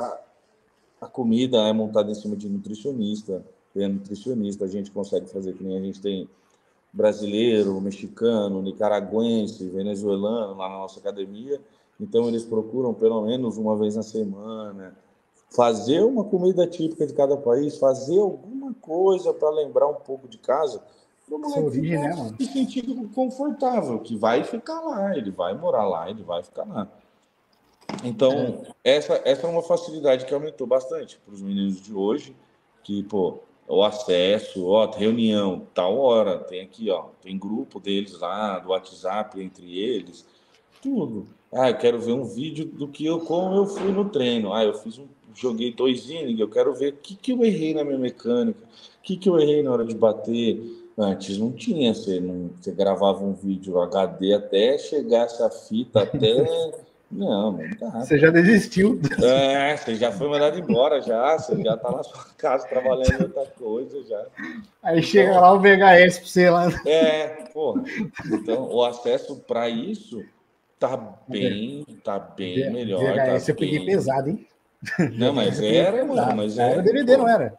a comida é montada em cima de nutricionista, tem nutricionista, a gente consegue fazer que nem a gente tem brasileiro, mexicano, nicaragüense, venezuelano lá na nossa academia, então eles procuram pelo menos uma vez na semana fazer uma comida típica de cada país, fazer alguma coisa para lembrar um pouco de casa, para o moleque origem, né, ficar mano? se sentindo confortável, que vai ficar lá, ele vai morar lá, ele vai ficar lá. Então, essa é uma facilidade que aumentou bastante para os meninos de hoje, que, pô, o acesso, ó, reunião, tal hora, tem aqui, ó, tem grupo deles lá, do WhatsApp entre eles, tudo. Ah, eu quero ver um vídeo como eu fui no treino. Ah, joguei 2 innings, eu quero ver o que eu errei na minha mecânica, o que eu errei na hora de bater. Antes não tinha, você gravava um vídeo HD até chegar essa fita até. Não dá. Você já desistiu. Você já foi mandado embora, você já tá na sua casa trabalhando em outra coisa já. Aí chega lá o VHS pra você lá. Porra. Então, o acesso para isso tá bem melhor. VHS eu peguei pesado, hein? Não, mas era, mano, mas era DVD, não era?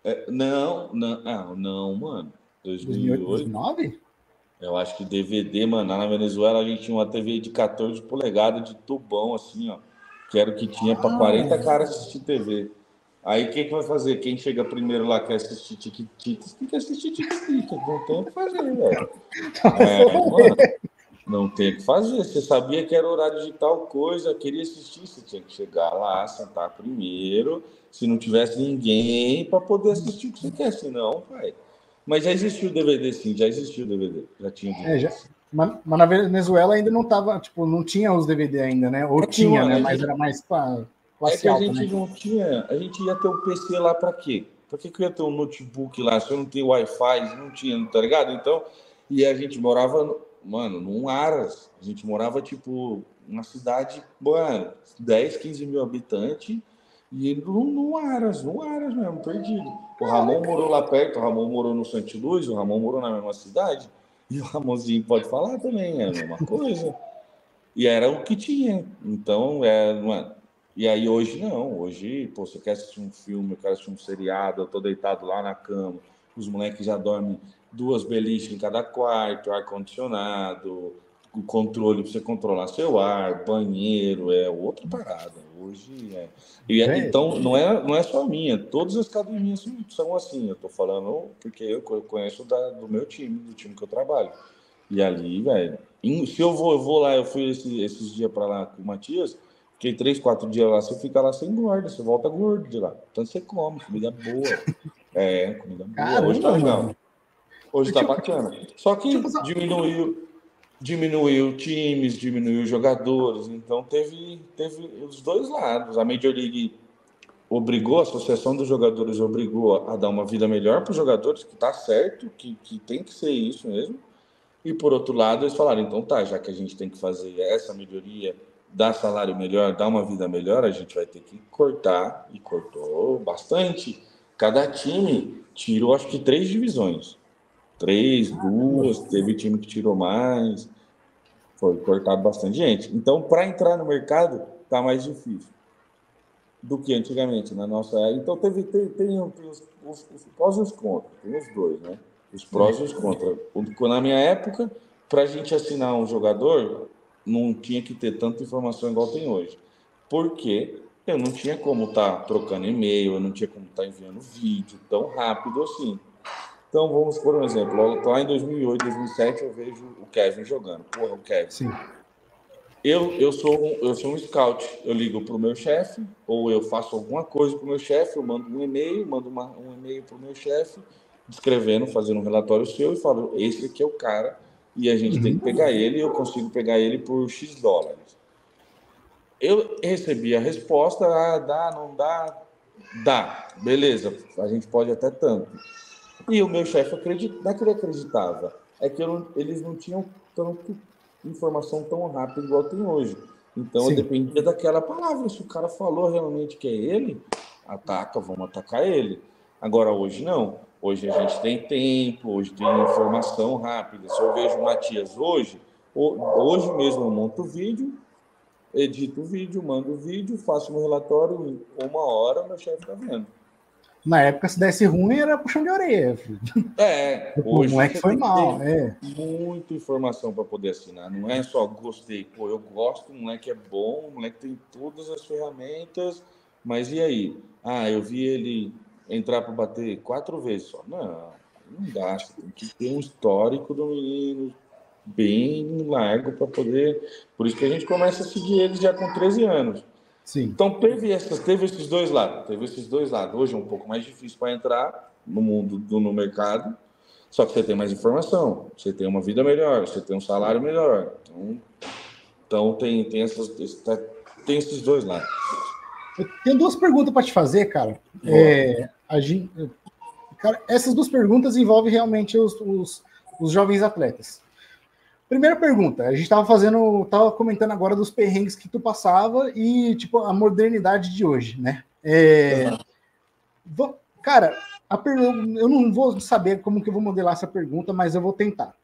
Não, mano. 2008, 2009? Eu acho que DVD, mano, lá na Venezuela a gente tinha uma TV de 14 polegadas de tubão, assim, ó, que era o que tinha para 40 caras assistir TV. Aí quem que vai fazer? Quem chega primeiro lá quer assistir Tiquititas, tem que assistir Tiquititas, não tem o que fazer, velho. Mano, não tem o que fazer. Você sabia que era horário de tal coisa, queria assistir, você tinha que chegar lá, sentar primeiro, se não tivesse ninguém, para poder assistir o que você quer, senão, pai. Mas já existiu o DVD, sim, já existiu o DVD. Já tinha DVD. Mas na Venezuela ainda não tava, tipo, não tinha os DVD ainda, né? Ou tinha, né? Mas era mais para classe alta, a gente não tinha, a gente ia ter um PC lá para quê? Para que eu ia ter um notebook lá? Se eu não tenho Wi-Fi, não tinha, tá ligado? Então, e a gente morava, mano, num Aras. A gente morava, tipo, uma cidade, mano, 10, 15 mil habitantes, e num Aras mesmo, perdido. O Ramon morou lá perto, o Ramon morou no Santa Luz, o Ramon morou na mesma cidade, e o Ramonzinho pode falar também, é a mesma coisa. E era o que tinha. Então, mano. E aí hoje não. Hoje, pô, você quer assistir um filme, eu quero assistir um seriado, eu tô deitado lá na cama, os moleques já dormem 2 beliches em cada quarto, ar-condicionado, o controle para você controlar seu ar, banheiro, é outra parada. Hoje é. Então, não é só minha, todas as academias são assim. Eu tô falando porque eu conheço do meu time, do time que eu trabalho. E ali, velho, se eu vou lá, eu fui esses dias para lá com o Matias, fiquei 3, 4 dias lá, você fica lá sem gordo, você volta gordo de lá. Então você come, comida boa. Comida boa. Caramba, hoje tá legal. mano. Hoje tá bacana. Só que diminuiu times, diminuiu jogadores, então teve os dois lados. A Major League obrigou, a Associação dos Jogadores obrigou a dar uma vida melhor para os jogadores, que está certo, que tem que ser isso mesmo. E, por outro lado, eles falaram, então tá, já que a gente tem que fazer essa melhoria, dar salário melhor, dar uma vida melhor, a gente vai ter que cortar, e cortou bastante. Cada time tirou, acho que 3 divisões. 3, 2, teve time que tirou mais, foi cortado bastante gente. Então, para entrar no mercado, tá mais difícil do que antigamente, na nossa era. Então, tem os prós e os contras, tem os dois, né? Os prós e os contras. Na minha época, para a gente assinar um jogador, não tinha que ter tanta informação igual tem hoje. Porque eu não tinha como estar trocando e-mail, eu não tinha como estar enviando vídeo tão rápido assim. Então, vamos por um exemplo. Lá em 2008, 2007, eu vejo o Kevin jogando. Porra, o Kevin. Sim. Eu sou um scout. Eu ligo para o meu chefe, ou eu faço alguma coisa para o meu chefe, eu mando um e-mail, um e-mail para o meu chefe, descrevendo, fazendo um relatório seu, e falo, esse aqui é o cara, e a gente tem que pegar ele, e eu consigo pegar ele por X dólares. Eu recebi a resposta, dá, não dá, dá, beleza, a gente pode até tanto. E o meu chefe não é que ele acreditava, é que eles não tinham tanto informação tão rápida igual tem hoje. Então, eu dependia daquela palavra. Se o cara falou realmente que é ele, vamos atacar ele. Agora, hoje não. Hoje a gente tem tempo, hoje tem informação rápida. Se eu vejo o Matias hoje mesmo eu monto o vídeo, edito o vídeo, mando o vídeo, faço meu relatório em 1 hora, meu chefe está vendo. Na época, se desse ruim, era puxão de orelha. Filho. Hoje não é que foi mal, muita informação para poder assinar. Não é só gostei, eu gosto, o moleque é bom, o moleque tem todas as ferramentas, mas e aí? Eu vi ele entrar para bater 4 vezes só. Não dá, você tem que ter um histórico do menino bem largo para poder. Por isso que a gente começa a seguir eles já com 13 anos. Sim. Então, teve esses dois lados. Hoje é um pouco mais difícil para entrar no mundo, no mercado, só que você tem mais informação, você tem uma vida melhor, você tem um salário melhor. Então tem esses dois lados. Eu tenho 2 perguntas para te fazer, cara. Cara, essas 2 perguntas envolvem realmente os jovens atletas. Primeira pergunta, a gente tava comentando agora dos perrengues que tu passava e, tipo, a modernidade de hoje, né? Cara, eu não vou saber como que eu vou modelar essa pergunta, mas eu vou tentar.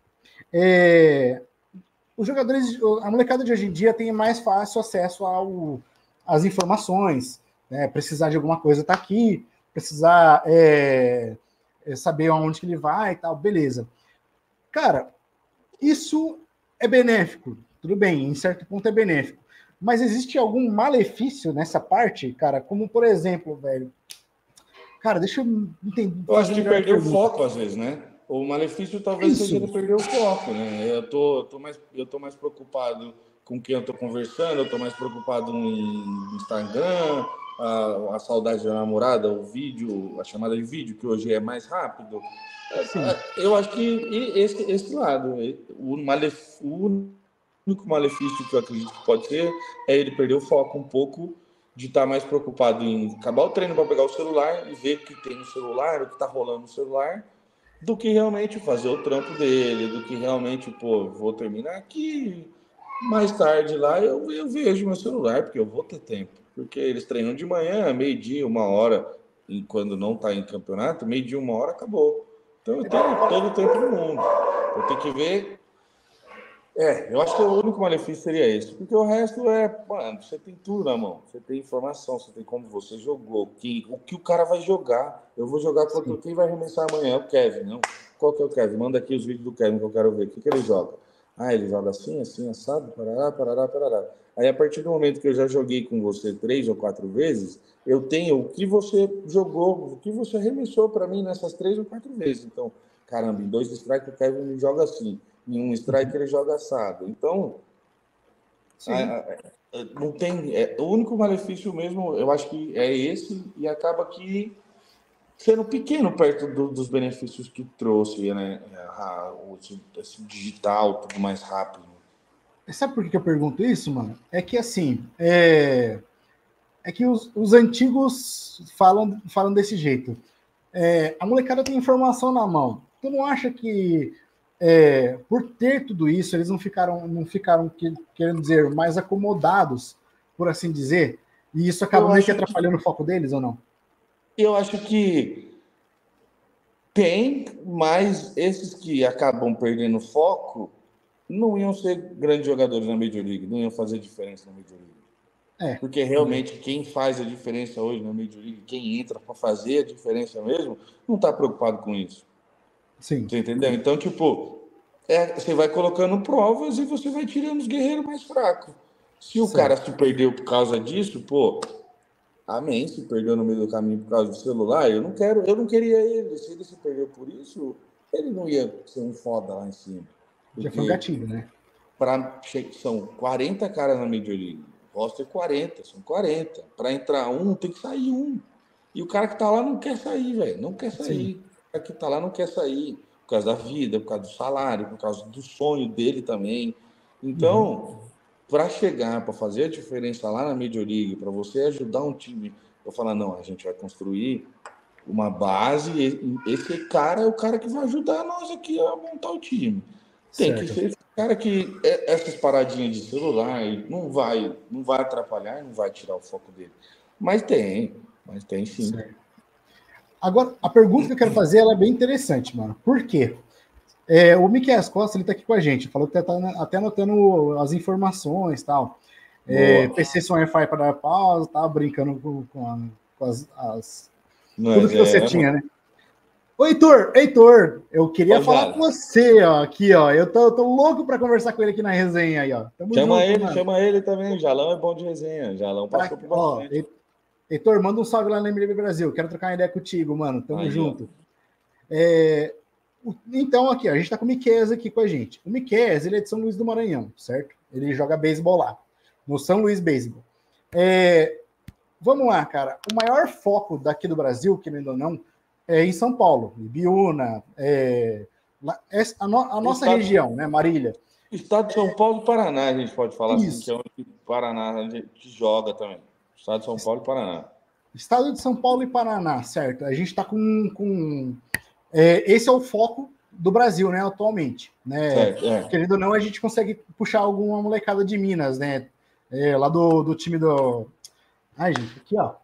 Os jogadores, a molecada de hoje em dia tem mais fácil acesso às informações, né? Precisar de alguma coisa tá aqui, precisar saber aonde que ele vai e tal, beleza. Cara, isso é benéfico, tudo bem, em certo ponto é benéfico. Mas existe algum malefício nessa parte, cara? Como, por exemplo, velho... Cara, deixa eu entender. Eu acho que perdeu o foco, às vezes, né? O malefício talvez seja ele perder o foco, né? Eu tô mais preocupado com quem eu tô conversando, eu tô mais preocupado em Instagram, a saudade da namorada, o vídeo, a chamada de vídeo, que hoje é mais rápido. Eu acho que esse lado, o único malefício que eu acredito que pode ser é ele perder o foco um pouco, de estar mais preocupado em acabar o treino para pegar o celular e ver o que tem no celular, o que está rolando no celular, do que realmente fazer o trampo dele, do que realmente, vou terminar aqui, mais tarde lá eu vejo meu celular, porque eu vou ter tempo. Porque eles treinam de manhã, meio-dia, 1 hora, e quando não está em campeonato, meio-dia, 1 hora, acabou. Então eu tenho todo o tempo do mundo. Eu tenho que ver. Eu acho que o único malefício seria esse. Porque o resto mano, você tem tudo na mão. Você tem informação, você tem como você jogou, o que o cara vai jogar. Eu vou jogar contra quem vai arremessar amanhã, o Kevin, não? Qual que é o Kevin? Manda aqui os vídeos do Kevin que eu quero ver. O que ele joga? Ele joga assim, assim, assado, parará, parará, parará. Aí, a partir do momento que eu já joguei com você 3 ou 4 vezes, eu tenho o que você jogou, o que você arremessou para mim nessas 3 ou 4 vezes. Então, caramba, em 2 strikes o Kevin me joga assim. Em 1 strike ele joga assado. Então, não tem. O único malefício mesmo, eu acho que é esse, e acaba que sendo pequeno perto dos benefícios que trouxe, né? Esse digital, tudo mais rápido. Sabe por que eu pergunto isso, mano? É que assim, É que os antigos falam desse jeito. A molecada tem informação na mão. Tu não acha que, por ter tudo isso, eles não ficaram querendo dizer, mais acomodados, por assim dizer? E isso acaba meio que atrapalhando o foco deles, ou não? Eu acho que tem, mas esses que acabam perdendo foco não iam ser grandes jogadores na Major League, não iam fazer diferença na Major League. Porque realmente quem faz a diferença hoje na Major League, quem entra para fazer a diferença mesmo, não está preocupado com isso. Sim. Você entendeu? Então, tipo, você vai colocando provas e você vai tirando os guerreiros mais fracos. Se o cara se perdeu por causa disso, pô, amém, se perdeu no meio do caminho por causa do celular, eu não queria ele. Se ele se perdeu por isso, ele não ia ser um foda lá em cima. Já foi um gatilho, né? São 40 caras na Major League. Roster 40, são 40. Para entrar um, tem que sair um. E o cara que tá lá não quer sair, velho. Não quer sair. Sim. O cara que tá lá não quer sair. Por causa da vida, por causa do salário, por causa do sonho dele também. Então, para chegar, para fazer a diferença lá na Major League, para você ajudar um time, eu falar, não, a gente vai construir uma base, esse cara é o cara que vai ajudar nós aqui a montar o time. Tem que ser esse cara que essas paradinhas de celular não vai atrapalhar, não vai tirar o foco dele. Mas tem sim. Certo. Agora, a pergunta que eu quero fazer ela é bem interessante, mano. Por quê? O Miquel Costa, ele tá aqui com a gente. Falou que tá até anotando as informações e tal. PC som Wi-Fi para dar pausa, tava brincando com tudo que você tinha, né? Ô, Heitor, eu queria falar com você, ó, aqui, ó. Eu tô louco para conversar com ele aqui na resenha aí, ó. Chama ele também. O Jalão é bom de resenha. Jalão passou por bastante. Heitor, manda um salve lá no MLB Brasil. Quero trocar uma ideia contigo, mano. Tamo junto. Então, aqui, ó, a gente tá com o Miquel aqui com a gente. O Miquel, ele é de São Luís do Maranhão, certo? Ele joga beisebol lá, no São Luís Beisebol. Vamos lá, cara. O maior foco daqui do Brasil, querendo ou não, é em São Paulo, Ibiúna, a nossa região, né, Marília. Estado de São Paulo e Paraná, a gente pode falar assim, que é onde Paraná a gente joga também. Estado de São Paulo e Paraná. Estado de São Paulo e Paraná, certo. A gente está esse é o foco do Brasil, né, atualmente. Né? Querendo ou não, a gente consegue puxar alguma molecada de Minas, né? Lá do time do... Ai, gente, aqui, ó.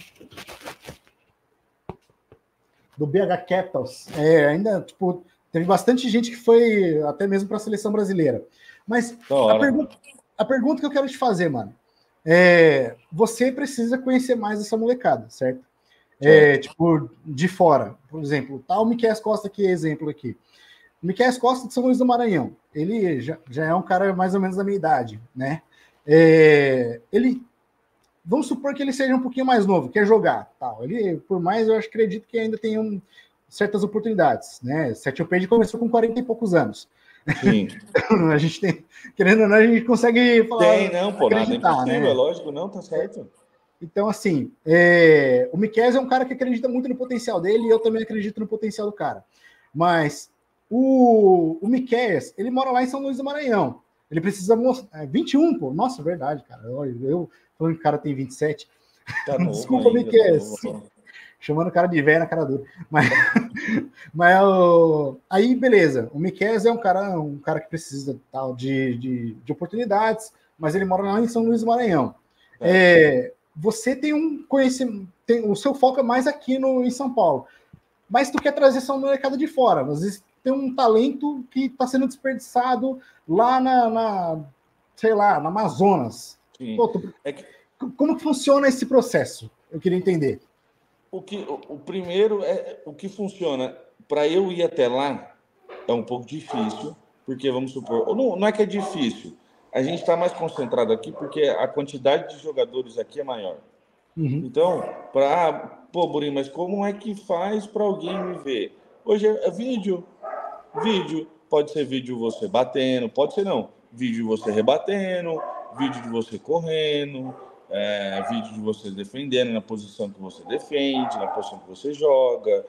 Do BH Capitals. Ainda, tipo, teve bastante gente que foi até mesmo para a seleção brasileira. Mas a pergunta que eu quero te fazer, mano, você precisa conhecer mais essa molecada, certo? Tipo, de fora. Por exemplo, tá o Miquel Costa aqui, exemplo aqui. O Miquel Costa de São Luís do Maranhão. Ele já é um cara mais ou menos da minha idade, né? Ele... Vamos supor que ele seja um pouquinho mais novo, quer jogar. Tal. Ele, por mais, eu acredito que ainda tem certas oportunidades. Né? Sete Page começou com 40 e poucos anos. Sim. A gente tem, querendo ou não, a gente consegue falar. Não, pô, nada é impossível, né? Lógico, não, tá certo. Então, assim, o Miquel é um cara que acredita muito no potencial dele e eu também acredito no potencial do cara. Mas o Miquel, ele mora lá em São Luís do Maranhão. Ele precisa mostrar. 21, pô. Nossa, verdade, cara. Eu falando que o cara tem 27. Tá novo, desculpa, Miquel. Chamando o cara de velho na cara dura. Mas aí, beleza. O Miquel é um cara que precisa tal, de oportunidades, mas ele mora lá em São Luís do Maranhão. Você tem um conhecimento, o seu foco é mais aqui em São Paulo. Mas tu quer trazer essa molecada de fora. Às vezes tem um talento que está sendo desperdiçado lá sei lá, na Amazonas. Pô, como que funciona esse processo? Eu queria entender. O primeiro o que funciona. Para eu ir até lá é um pouco difícil, porque vamos supor, não é que é difícil. A gente está mais concentrado aqui porque a quantidade de jogadores aqui é maior. Então, pô, Burim, mas como é que faz para alguém me ver? Hoje é vídeo. Pode ser vídeo você batendo, pode ser não. Vídeo você rebatendo, vídeo de você correndo, vídeo de você defendendo na posição que você defende, na posição que você joga.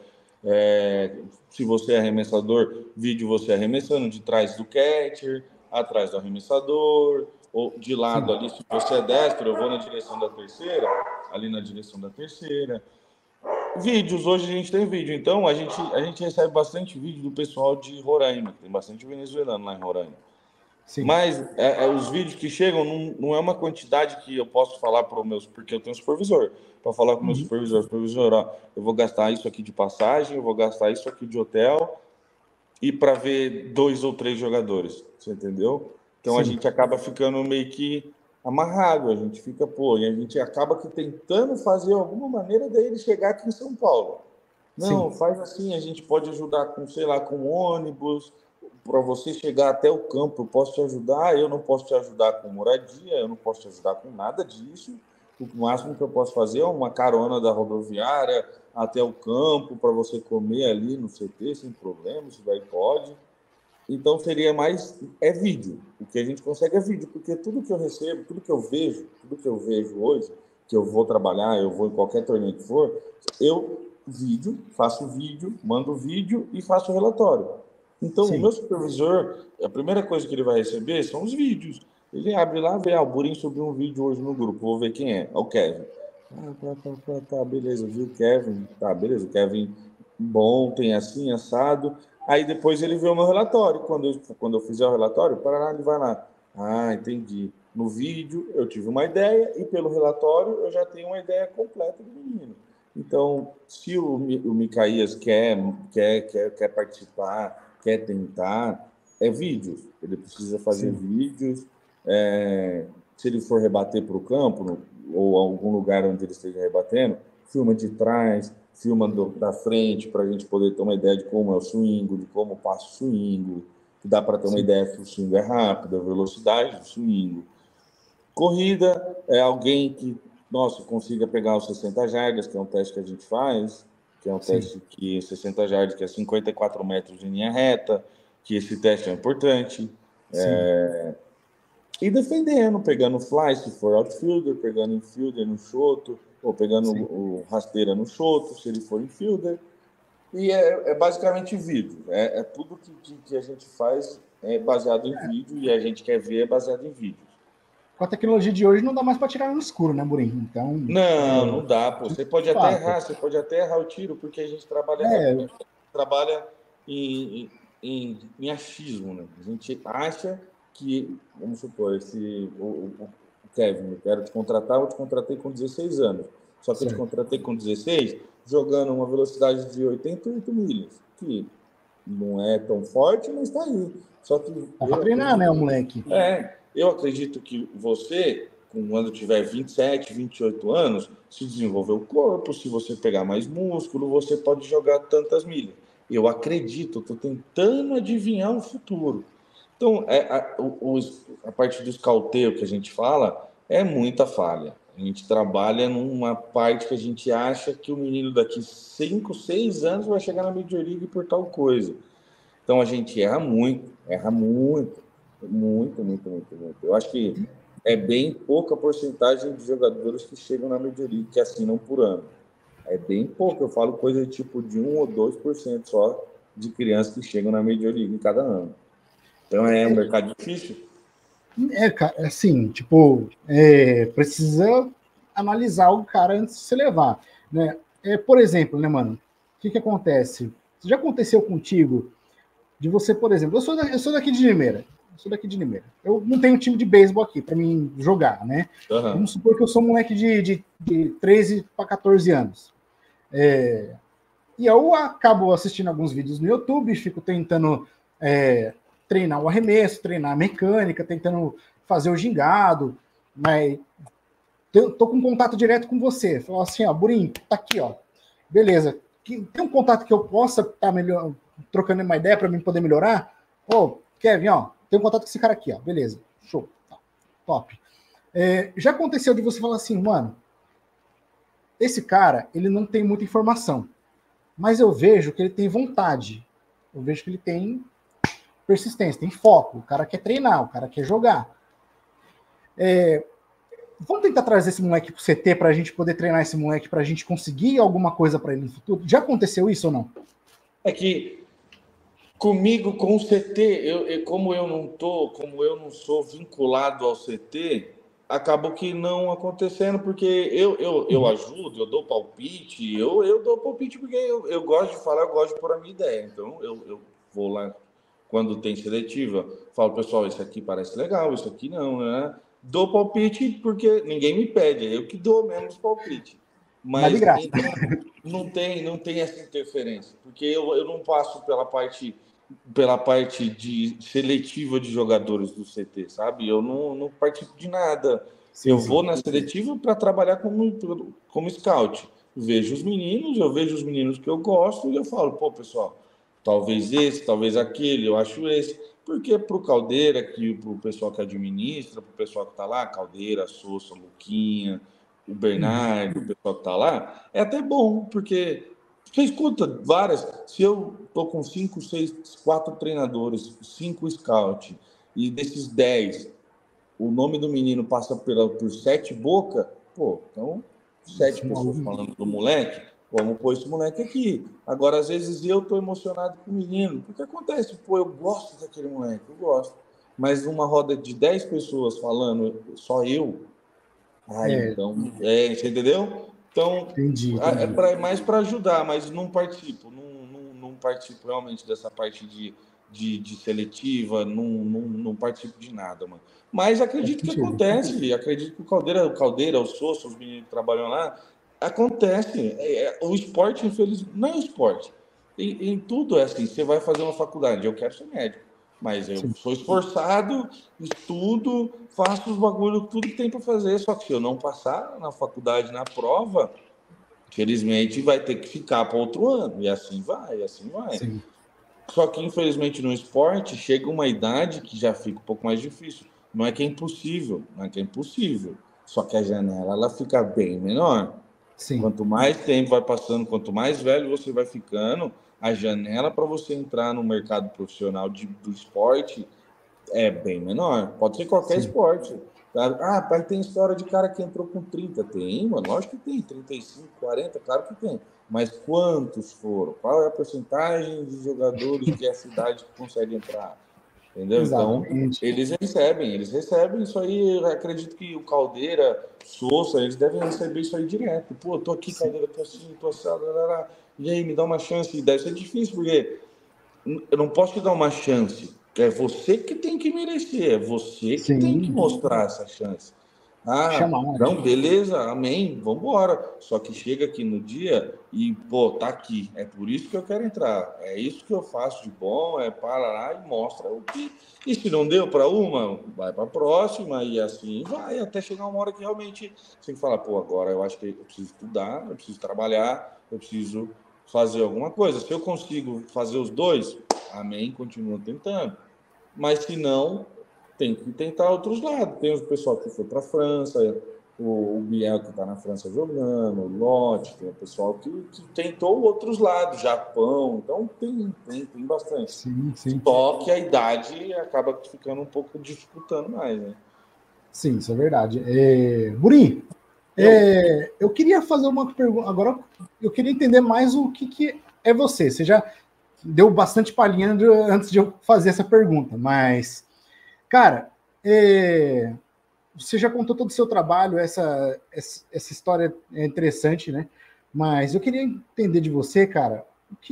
Se você é arremessador, vídeo você arremessando de trás do catcher, atrás do arremessador, ou de lado ali, se você é destro, eu vou na direção da terceira, ali na direção da terceira. Vídeos, hoje a gente tem vídeo, então a gente recebe bastante vídeo do pessoal de Roraima, tem bastante venezuelano lá em Roraima. Sim. Mas os vídeos que chegam não é uma quantidade que eu posso falar para os meus, porque eu tenho um supervisor, para falar com o meu supervisor, ó, eu vou gastar isso aqui de passagem, eu vou gastar isso aqui de hotel, e para ver 2 ou 3 jogadores, você entendeu? Então, sim, a gente acaba ficando meio que amarrado, a gente fica, e a gente acaba que tentando fazer alguma maneira dele chegar aqui em São Paulo. Não, sim, faz assim, a gente pode ajudar com, sei lá, com ônibus, para você chegar até o campo, eu posso te ajudar, eu não posso te ajudar com moradia, eu não posso te ajudar com nada disso. O máximo que eu posso fazer é uma carona da rodoviária até o campo para você comer ali no CT sem problema, isso daí pode. Então seria mais vídeo. O que a gente consegue é vídeo, porque tudo que eu recebo, tudo que eu vejo hoje, que eu vou trabalhar, eu vou em qualquer torneio que for, eu faço vídeo, mando vídeo e faço relatório. Então, sim, o meu supervisor, a primeira coisa que ele vai receber são os vídeos. Ele abre lá, vê, o Burim subiu um vídeo hoje no grupo, vou ver quem é. O Kevin. Tá, beleza, viu o Kevin? Tá, beleza, o Kevin bom, tem assim, assado. Aí depois ele vê o meu relatório. Quando eu fizer o relatório, ele vai lá. Ah, entendi. No vídeo eu tive uma ideia e pelo relatório eu já tenho uma ideia completa do menino. Então, se o Micaías quer participar, quer tentar, é vídeos. Ele precisa fazer, sim, vídeos. Se ele for rebater para o campo, ou algum lugar onde ele esteja rebatendo, filma de trás, filma da frente, para a gente poder ter uma ideia de como é o swing, de como passa o swing, que dá para ter, sim, uma ideia se o swing é rápido, a velocidade do swing. Corrida é alguém que, consiga pegar os 60 jardas, que é um teste que a gente faz, que é um, sim, teste que 60 jardas, que é 54 metros em linha reta, que esse teste é importante. E defendendo, pegando fly, se for outfielder, pegando infielder no choto, ou pegando, sim, o rasteira no choto, se ele for infielder. E é basicamente vídeo. É tudo que a gente faz é baseado em vídeo, e a gente quer ver é baseado em vídeo. Com a tecnologia de hoje não dá mais para tirar no escuro, né, Burim? Então, não dá, pô. Você pode até errar o tiro, porque a gente trabalha em achismo, né? A gente acha que, vamos supor, o Kevin, eu quero te contratar, eu te contratei com 16 anos. Só que, certo, eu te contratei com 16, jogando uma velocidade de 88 milhas, que não é tão forte, mas está aí. Só que dá para treinar, né, o moleque? Eu acredito que você, quando tiver 27, 28 anos, se desenvolver o corpo, se você pegar mais músculo, você pode jogar tantas milhas. Eu acredito, estou tentando adivinhar o futuro. Então, a parte do escauteio que a gente fala é muita falha. A gente trabalha numa parte que a gente acha que o menino daqui 5, 6 anos vai chegar na Major League por tal coisa. Então, a gente erra muito. Muito. Eu acho que é bem pouca porcentagem de jogadores que chegam na Major League, que assinam por ano. É bem pouco, eu falo coisa tipo de 1 ou 2% só de crianças que chegam na Major League em cada ano. Então é um mercado difícil. Assim, precisa analisar o cara antes de se levar, né? Por exemplo, né, mano, o que acontece? Já aconteceu contigo de você, por exemplo, eu sou daqui de Limeira, eu não tenho um time de beisebol aqui para mim jogar, né? Uhum. Vamos supor que eu sou um moleque de 13 para 14 anos. E eu acabo assistindo alguns vídeos no YouTube, fico tentando treinar o arremesso, treinar a mecânica, tentando fazer o gingado, mas tô com contato direto com você. Falo assim, ó, Burim, tá aqui, ó. Beleza. Tem um contato que eu possa estar melhor, trocando uma ideia para mim poder melhorar? Kevin, ó, tem um contato com esse cara aqui, ó. Beleza. Show. Top. Já aconteceu de você falar assim, mano, esse cara, ele não tem muita informação, mas eu vejo que ele tem vontade. Eu vejo que ele tem persistência, tem foco. O cara quer treinar, o cara quer jogar. Vamos tentar trazer esse moleque pro CT para a gente poder treinar esse moleque, para a gente conseguir alguma coisa para ele no futuro? Já aconteceu isso ou não? É que comigo, com o CT, como eu não sou vinculado ao CT, acabou que não acontecendo, porque eu ajudo, eu dou palpite, eu dou palpite porque eu gosto de falar, eu gosto de pôr a minha ideia. Então, eu vou lá, quando tem seletiva, falo, pessoal, isso aqui parece legal, isso aqui não, né? Dou palpite porque ninguém me pede, eu que dou mesmo os palpites. Mas de Mas, graça. então, não tem essa interferência, porque eu não passo pela parte de seletiva de jogadores do CT, sabe? Eu não participo de nada. Eu Sim, vou sim. na seletiva para trabalhar como scout. Vejo os meninos, eu vejo os meninos que eu gosto e eu falo, pô, pessoal, talvez esse, talvez aquele, eu acho esse. Porque para o Caldeira, para o pessoal que administra, para o pessoal que está lá, Caldeira, Souza, Luquinha, o Uhum. Bernardo, o pessoal que está lá, é até bom, porque você escuta várias. Se eu estou com 5, 6, 4 treinadores, 5 scouts, e desses 10 o nome do menino passa por 7 bocas, pô, então 7 pessoas falando do moleque, vamos pôr esse moleque aqui. Agora, às vezes eu estou emocionado com o menino, porque acontece, pô, eu gosto daquele moleque, eu gosto. Mas numa roda de 10 pessoas falando, só eu, É, então, você entendeu? Então, entendi, entendi. é mais para ajudar, mas não participo, não participo realmente dessa parte de seletiva, não participo de nada, mano. Mas Faz acredito que sentido. acontece, acredito que o Sousa, os meninos que trabalham lá, acontece. O esporte, infelizmente, não é o esporte. Em tudo é assim, você vai fazer uma faculdade, eu quero ser médico. Mas eu Sim, sou esforçado, estudo, faço os bagulho, tudo que tem para fazer. Só que se eu não passar na faculdade, na prova, infelizmente vai ter que ficar para outro ano. E assim vai, e assim vai. sim. Só que, infelizmente, no esporte, chega uma idade que já fica um pouco mais difícil. Não é que é impossível, não é que é impossível. Só que a janela ela fica bem menor. Sim. Quanto mais tempo vai passando, quanto mais velho você vai ficando, a janela para você entrar no mercado profissional do esporte é bem menor. Pode ser qualquer Sim. esporte. Ah, pai, tem história de cara que entrou com 30. Tem, mano. Lógico que tem. 35, 40, claro que tem. Mas quantos foram? Qual é a porcentagem de jogadores que essa idade consegue entrar? Entendeu? Então, Exatamente. eles recebem isso aí. Eu acredito que o Caldeira, Souza, eles devem receber isso aí direto. Pô, tô aqui, Sim, Caldeira, tô assim, tô assim, e aí, me dá uma chance. Deve ser difícil, porque eu não posso te dar uma chance. É você que tem que merecer, é você que tem que sim. mostrar essa chance. Ah, Chamar. não, beleza, amém, vamos embora. Só que chega aqui no dia e, pô, tá aqui. É por isso que eu quero entrar. É isso que eu faço de bom, é para lá e mostra o que. E se não deu para uma, vai para a próxima e assim vai, até chegar uma hora que realmente você tem que falar, pô, agora eu acho que eu preciso estudar, eu preciso trabalhar, eu preciso fazer alguma coisa. Se eu consigo fazer os dois, amém, continuo tentando. Mas se não, tem que tentar outros lados. Tem o pessoal que foi para a França, o Biel que está na França jogando, o Lotte, tem o pessoal que tentou outros lados, Japão, então tem bastante. Sim, sim. Só que a idade acaba ficando um pouco dificultando mais, né? Sim, isso é verdade. Burim, Eu, eu queria fazer uma pergunta. Agora, eu queria entender mais o que é você. Você já deu bastante palhinha antes de eu fazer essa pergunta, mas, cara, você já contou todo o seu trabalho, essa história é interessante, né? Mas eu queria entender de você, cara,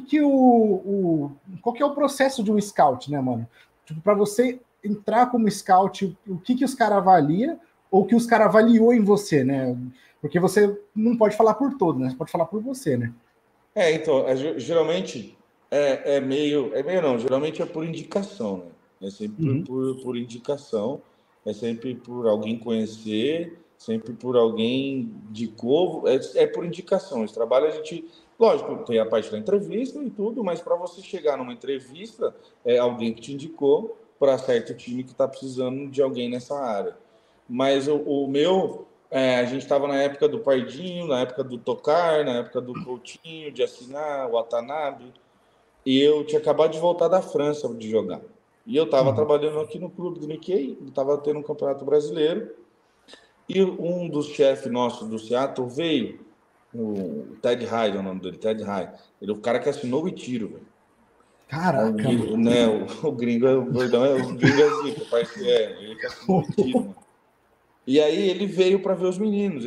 qual que é o processo de um scout, né, mano? Tipo, para você entrar como scout, o que os caras avalia ou o que os caras avaliou em você, né? Porque você não pode falar por todo, né? Você pode falar por você, né? então, geralmente é meio não, geralmente é por indicação, né? É sempre Uhum. por indicação, é sempre por alguém conhecer, sempre por alguém indicou, é por indicação. Esse trabalho a gente, lógico, tem a parte da entrevista e tudo, mas para você chegar numa entrevista, é alguém que te indicou para certo time que está precisando de alguém nessa área. Mas o meu, a gente estava na época do Pardinho, na época do Tocar, na época do Coutinho, de assinar, o Watanabe. E eu tinha acabado de voltar da França de jogar. E eu estava Uhum. trabalhando aqui no clube do Mickey, estava tendo um campeonato brasileiro. E um dos chefes nossos do Seattle veio, o Ted Hyde, é o nome dele, Ted Hyde. Ele é o cara que assinou o tiro, velho. Caraca, mano. O gringo, o gordão, o gringo é zica, parece que ele que assinou o tiro, mano. E aí ele veio para ver os meninos,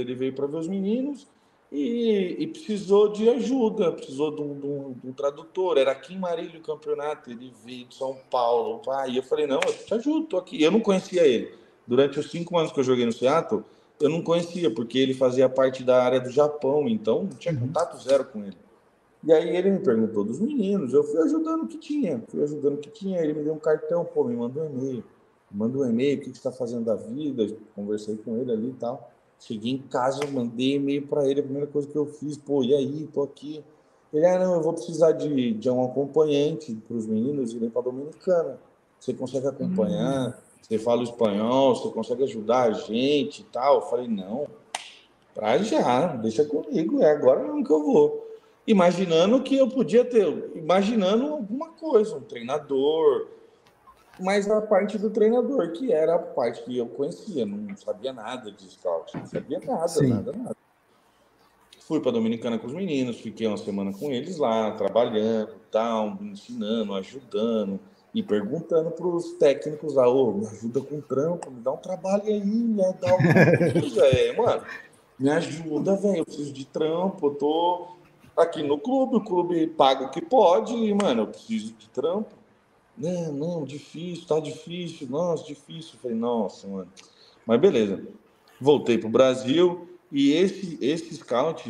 e precisou de ajuda, precisou de um tradutor. Era aqui em Marília o campeonato, ele veio de São Paulo. E eu falei, não, eu te ajudo, tô aqui. Eu não conhecia ele. Durante os 5 anos que eu joguei no Seattle, eu não conhecia, porque ele fazia parte da área do Japão, então não tinha contato zero com ele. E aí ele me perguntou dos meninos, eu fui ajudando o que tinha, ele me deu um cartão, pô, me mandou um e-mail. Manda um e-mail, o que você está fazendo da vida? Conversei com ele ali e tal. Cheguei em casa, mandei e-mail para ele, a primeira coisa que eu fiz, pô, e aí, tô aqui. Ele, não, eu vou precisar de um acompanhante para os meninos irem para a Dominicana. Você consegue acompanhar? Você fala espanhol? Você consegue ajudar a gente e tal? Eu falei, não, para já, deixa comigo, é agora mesmo que eu vou. Imaginando que eu podia ter, imaginando alguma coisa, um treinador, mas a parte do treinador, que era a parte que eu conhecia, não sabia nada de scout, não sabia nada, Sim. nada. Fui para Dominicana com os meninos, fiquei uma semana com eles lá, trabalhando, tal, ensinando, ajudando e perguntando para os técnicos lá, me ajuda com trampo, me dá um trabalho aí, me dá alguma coisa, mano, me ajuda, velho, eu preciso de trampo, eu tô aqui no clube, o clube paga o que pode, e, mano, eu preciso de trampo. Não, difícil, tá difícil, nossa, difícil. Eu falei, nossa, mano. Mas beleza. Voltei pro Brasil e esse scout,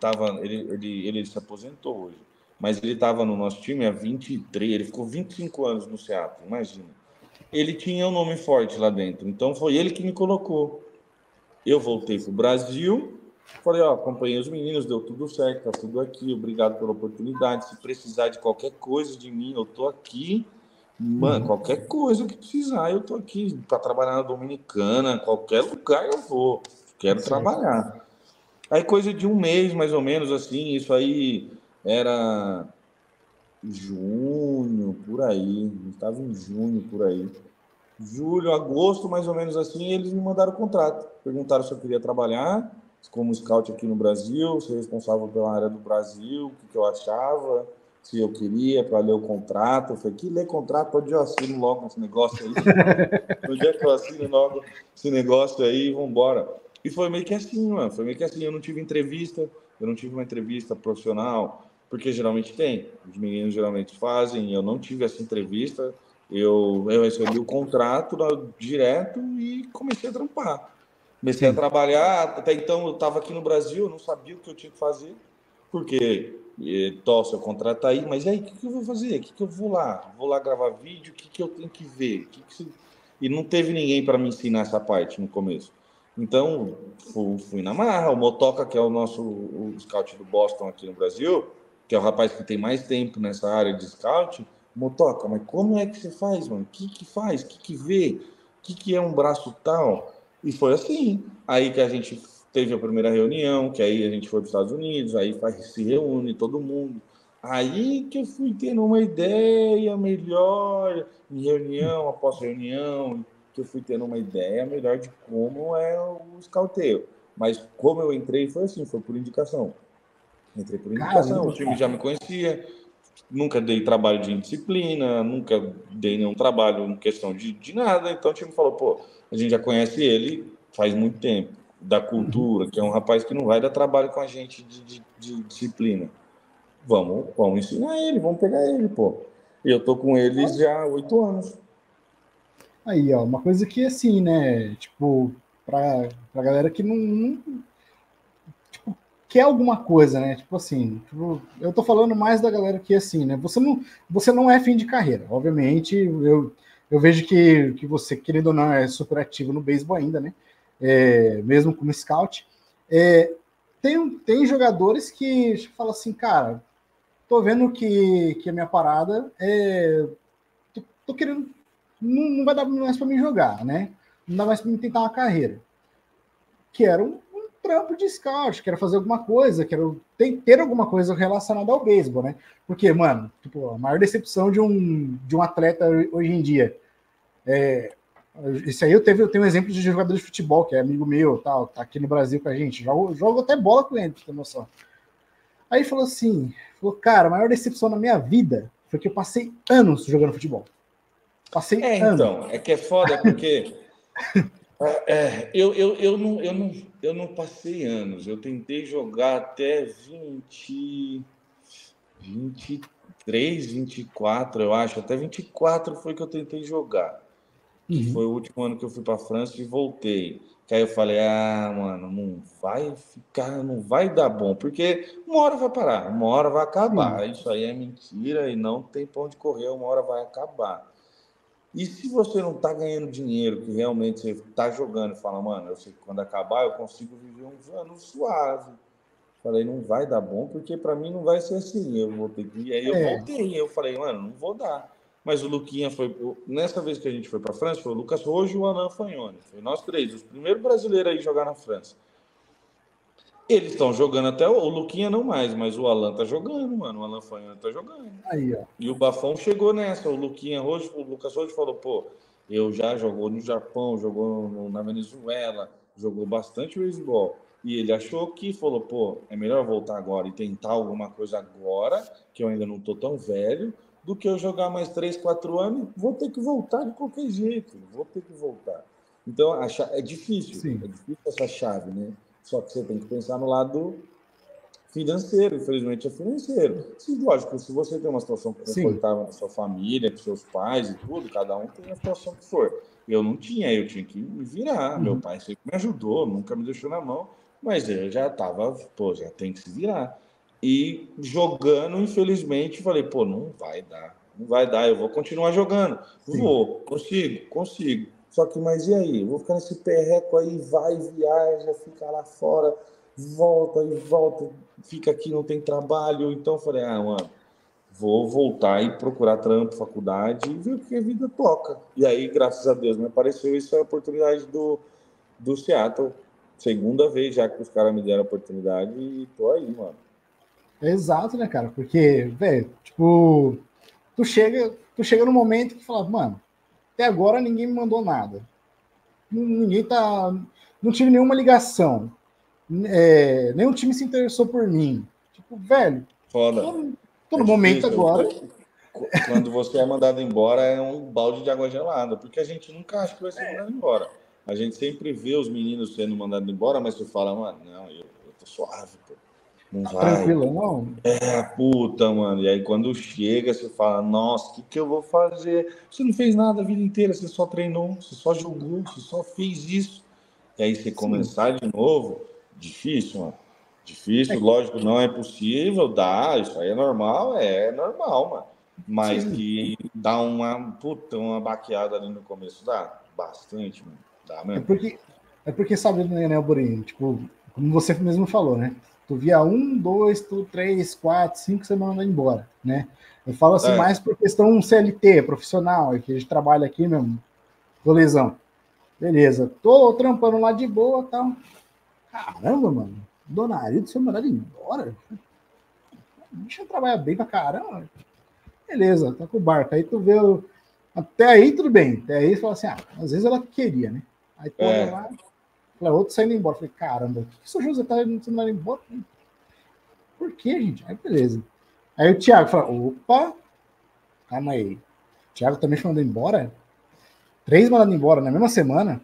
ele se aposentou hoje. Mas ele estava no nosso time há 23, ele ficou 25 anos no Seattle, imagina. Ele tinha um nome forte lá dentro, então foi ele que me colocou. Eu voltei pro Brasil, falei, acompanhei os meninos, deu tudo certo, tá tudo aqui, obrigado pela oportunidade. Se precisar de qualquer coisa de mim, eu tô aqui. Mano, qualquer coisa que precisar, eu tô aqui para trabalhar na Dominicana, qualquer lugar eu vou. Quero Certo. trabalhar. Aí coisa de um mês, mais ou menos, assim, isso aí era junho, por aí. Estava em junho, por aí. Julho, agosto, mais ou menos assim, eles me mandaram o contrato. Perguntaram se eu queria trabalhar como scout aqui no Brasil, ser responsável pela área do Brasil, o que eu achava, se eu queria para ler o contrato. Eu falei, que ler contrato? Onde eu assino logo esse negócio aí? Onde é que eu assino logo esse negócio aí? Vambora. E foi meio que assim, mano. Foi meio que assim. Eu não tive uma entrevista profissional, porque geralmente tem. Os meninos geralmente fazem. Eu não tive essa entrevista. Eu recebi o contrato direto e comecei a trampar. Comecei a Sim. trabalhar. Até então eu estava aqui no Brasil, eu não sabia o que eu tinha que fazer, porque seu contrato tá aí, mas aí o que eu vou fazer? O que eu vou lá? Vou lá gravar vídeo? O que eu tenho que ver? E não teve ninguém para me ensinar essa parte no começo. Então, fui na marra. O Motoca, que é o scout do Boston aqui no Brasil, que é o rapaz que tem mais tempo nessa área de scout, Motoca, mas como é que você faz, mano? O que faz? O que vê? O que é um braço tal? E foi assim. Aí que a gente teve a primeira reunião, que aí a gente foi para os Estados Unidos, aí se reúne todo mundo. Aí que eu fui tendo uma ideia melhor, em reunião após reunião, que eu fui tendo uma ideia melhor de como é o escauteio. Mas como eu entrei, foi assim, foi por indicação. Entrei por indicação, o Caramba, time cara. já me conhecia, nunca dei trabalho de indisciplina, nunca dei nenhum trabalho em questão de nada. Então o time falou, pô, a gente já conhece ele faz muito tempo, da cultura, que é um rapaz que não vai dar trabalho com a gente de disciplina. Vamos ensinar ele, vamos pegar ele, pô. E eu tô com eles já há 8 anos. Aí, ó, uma coisa que, assim, né, tipo, pra galera que não tipo, quer alguma coisa, né, tipo assim, tipo, eu tô falando mais da galera que, assim, né, você não é fim de carreira, obviamente, eu vejo que você, querendo ou não, é super ativo no beisebol ainda, né, mesmo como scout, tem jogadores que falam assim, cara, tô vendo que a minha parada tô querendo, não vai dar mais para mim jogar, né? Não dá mais para mim tentar uma carreira. Quero um trampo de scout, quero fazer alguma coisa, quero ter alguma coisa relacionada ao beisebol, né? Porque, mano, tipo, a maior decepção de um atleta hoje em dia isso aí eu tenho um exemplo de jogador de futebol, que é amigo meu, tal, tá aqui no Brasil com a gente, jogo até bola com ele, pra ter noção. Aí falou, cara, a maior decepção na minha vida foi que eu passei anos jogando futebol. Passei anos. Então, é que é foda porque Eu não passei anos. Eu tentei jogar até 23, 24, eu acho. Até 24 foi que eu tentei jogar. Que Uhum. foi o último ano que eu fui para a França e voltei. Que aí eu falei, mano, não vai ficar, não vai dar bom, porque uma hora vai parar, uma hora vai Sim, acabar. Isso aí é mentira e não tem pra onde correr, uma hora vai acabar. E se você não está ganhando dinheiro, que realmente você está jogando e fala, mano, eu sei que quando acabar eu consigo viver uns anos suave. Falei, não vai dar bom, porque para mim não vai ser assim. Eu vou ter que. E aí eu é, voltei. Eu falei, mano, não vou dar. Mas o Luquinha foi. Nessa vez que a gente foi para a França, foi o Lucas Rojo e o Alain Fagnoni. Foi nós três, os primeiros brasileiros aí jogar na França. Eles estão jogando até. O Luquinha não mais, mas o Alain tá jogando, mano. O Alain Fagnoni tá jogando. aí, ó. E o Bafão chegou nessa. O Luquinha Rojo, o Lucas Rojo falou, pô, eu já jogou no Japão, jogou na Venezuela, jogou bastante beisebol. E ele achou que falou, pô, é melhor voltar agora e tentar alguma coisa agora, que eu ainda não tô tão velho, do que eu jogar mais 3, 4 anos e vou ter que voltar de qualquer jeito, vou ter que voltar. Então, é Sim, difícil essa chave, né? Só que você tem que pensar no lado financeiro, infelizmente é financeiro. Sim, lógico, se você tem uma situação sim. confortável na sua família, com seus pais e tudo, cada um tem a situação que for. Eu não tinha, eu tinha que me virar. Meu Uhum. pai sempre me ajudou, nunca me deixou na mão, mas eu já estava, pô, já tem que se virar. E jogando, infelizmente, falei, pô, não vai dar, não vai dar, eu vou continuar jogando. Sim. Vou, consigo. Só que, mas e aí? Eu vou ficar nesse perreco aí, vai, viaja, fica lá fora, volta e volta, fica aqui, não tem trabalho. Então eu falei, mano, vou voltar e procurar trampo, faculdade e ver o que a vida toca. E aí, graças a Deus, me apareceu essa oportunidade do Seattle. Segunda vez já que os caras me deram a oportunidade e tô aí, mano. Exato, né, cara? Porque, velho, tipo, tu chega num momento que fala, mano, até agora ninguém me mandou nada. Ninguém tá. Não tive nenhuma ligação. Nenhum time se interessou por mim. Tipo, velho, Foda. tô É no momento difícil. agora. Quando você é mandado embora, é um balde de água gelada, porque a gente nunca acha que vai ser mandado embora. A gente sempre vê os meninos sendo mandados embora, mas você fala, mano, não, eu tô suave, pô. Não Tá vai. tranquilo, não? Puta, mano. E aí quando chega, você fala, nossa, o que que eu vou fazer? Você não fez nada a vida inteira, você só treinou, você só jogou, você só fez isso. E aí você Sim. começar de novo, difícil, mano. Difícil, É, lógico, não é possível, dá, isso aí é normal, mano. Mas sim. que dá uma baqueada ali no começo, dá bastante, mano. Dá É mesmo. porque, é porque sabe, né, Borinho? Tipo, como você mesmo falou, né? Tu via um, dois, três, quatro, cinco, você manda embora, né? Eu falo assim É, mais por questão CLT, profissional, é que a gente trabalha aqui mesmo, lesão. Beleza, tô trampando lá de boa e tal. Caramba, mano, Dona Arida, você mandado embora? Deixa eu trabalhar bem pra caramba. Beleza, tá com o barco. Aí tu vê. Até aí tudo bem. Até aí você fala assim, às vezes ela queria, né? Aí tu olha é, lá, fala, outro saindo embora. Falei, caramba, o que o seu José tá indo embora? Por quê, gente? Aí beleza. Aí o Thiago fala, opa, calma aí. O Thiago também foi mandado embora? 3 mandados embora na mesma semana?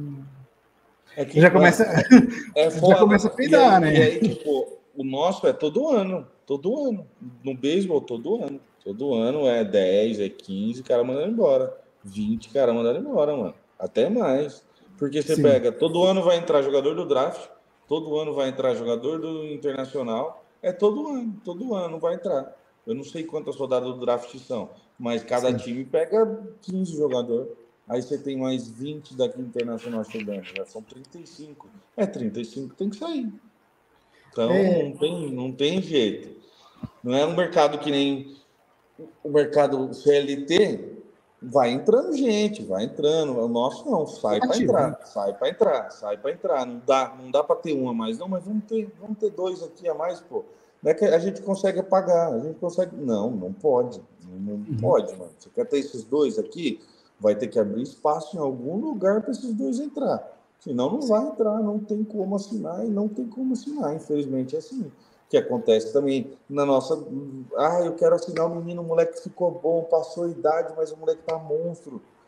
é Já que, começa, mano, é já foda, começa a mano. peidar, E né? aí, tipo, o nosso é todo ano, todo ano. No beisebol, todo ano. Todo ano é 10, é 15, cara mandando embora. 20, cara mandando embora, mano. Até mais. Porque você Sim, pega, todo ano vai entrar jogador do draft, todo ano vai entrar jogador do internacional. É todo ano vai entrar. Eu não sei quantas rodadas do draft são, mas cada sim. time pega 15 jogadores. Aí você tem mais 20 daqui internacional chegando, já são 35. 35 tem que sair. Então É, não tem jeito. Não é um mercado que nem o mercado CLT, vai entrando gente, vai entrando. O nosso não, sai para relativo, né? entrar, sai para entrar, sai para entrar. Não dá para ter um a mais, não, mas vamos ter dois aqui a mais, pô. Não é que a gente consegue pagar, a gente consegue. Não, não pode. Não Uhum. pode, mano. Você quer ter esses dois aqui? Vai ter que abrir espaço em algum lugar para esses dois entrar. Senão não vai entrar, não tem como assinar e não tem como assinar. Infelizmente é assim que acontece também na nossa. Eu quero assinar o menino, o moleque ficou bom, passou a idade, mas o moleque tá monstro.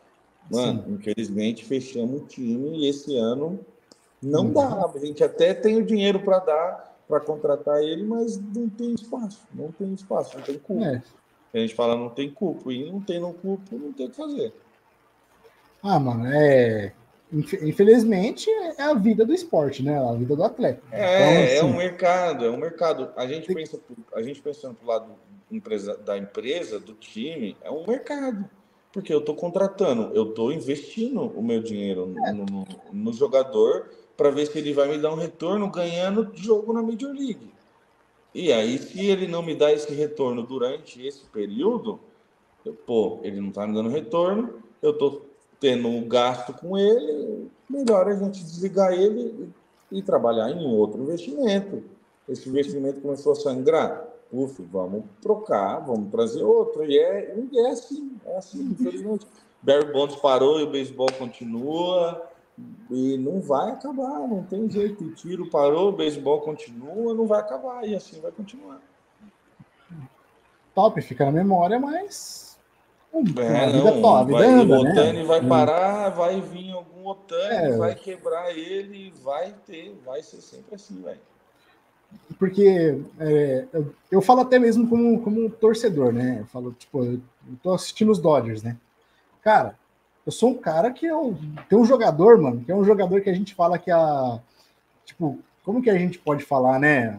Mano, infelizmente fechamos o time e esse ano não dá. A gente até tem o dinheiro para dar, para contratar ele, mas não tem espaço. Não tem espaço, não tem cupo. A gente fala não tem cupo e não tem no cupo, não tem o que fazer. Mano, infelizmente é a vida do esporte, né? A vida do atleta. Então, assim, é um mercado. A gente pensando pro lado da empresa, do time, é um mercado. Porque eu estou contratando, eu estou investindo o meu dinheiro no jogador para ver se ele vai me dar um retorno ganhando jogo na Major League. E aí, se ele não me dá esse retorno durante esse período, ele não está me dando retorno, eu estou tendo um gasto com ele, melhor a gente desligar ele e trabalhar em outro investimento. Esse investimento começou a sangrar. Vamos trocar, vamos trazer outro. E é assim, infelizmente. Barry Bonds parou e o beisebol continua. E não vai acabar, não tem jeito. O tiro parou, o beisebol continua, não vai acabar. E assim vai continuar. Top, fica na memória, mas a vida anda, o Otani, né? Vai parar, vai vir algum Otani, vai quebrar ele, vai ser sempre assim, velho. Porque eu falo até mesmo como torcedor, né? Eu falo, tipo, eu tô assistindo os Dodgers, né? Cara, eu sou um cara que tem um jogador, mano, que é um jogador que a gente fala que tipo, como que a gente pode falar, né?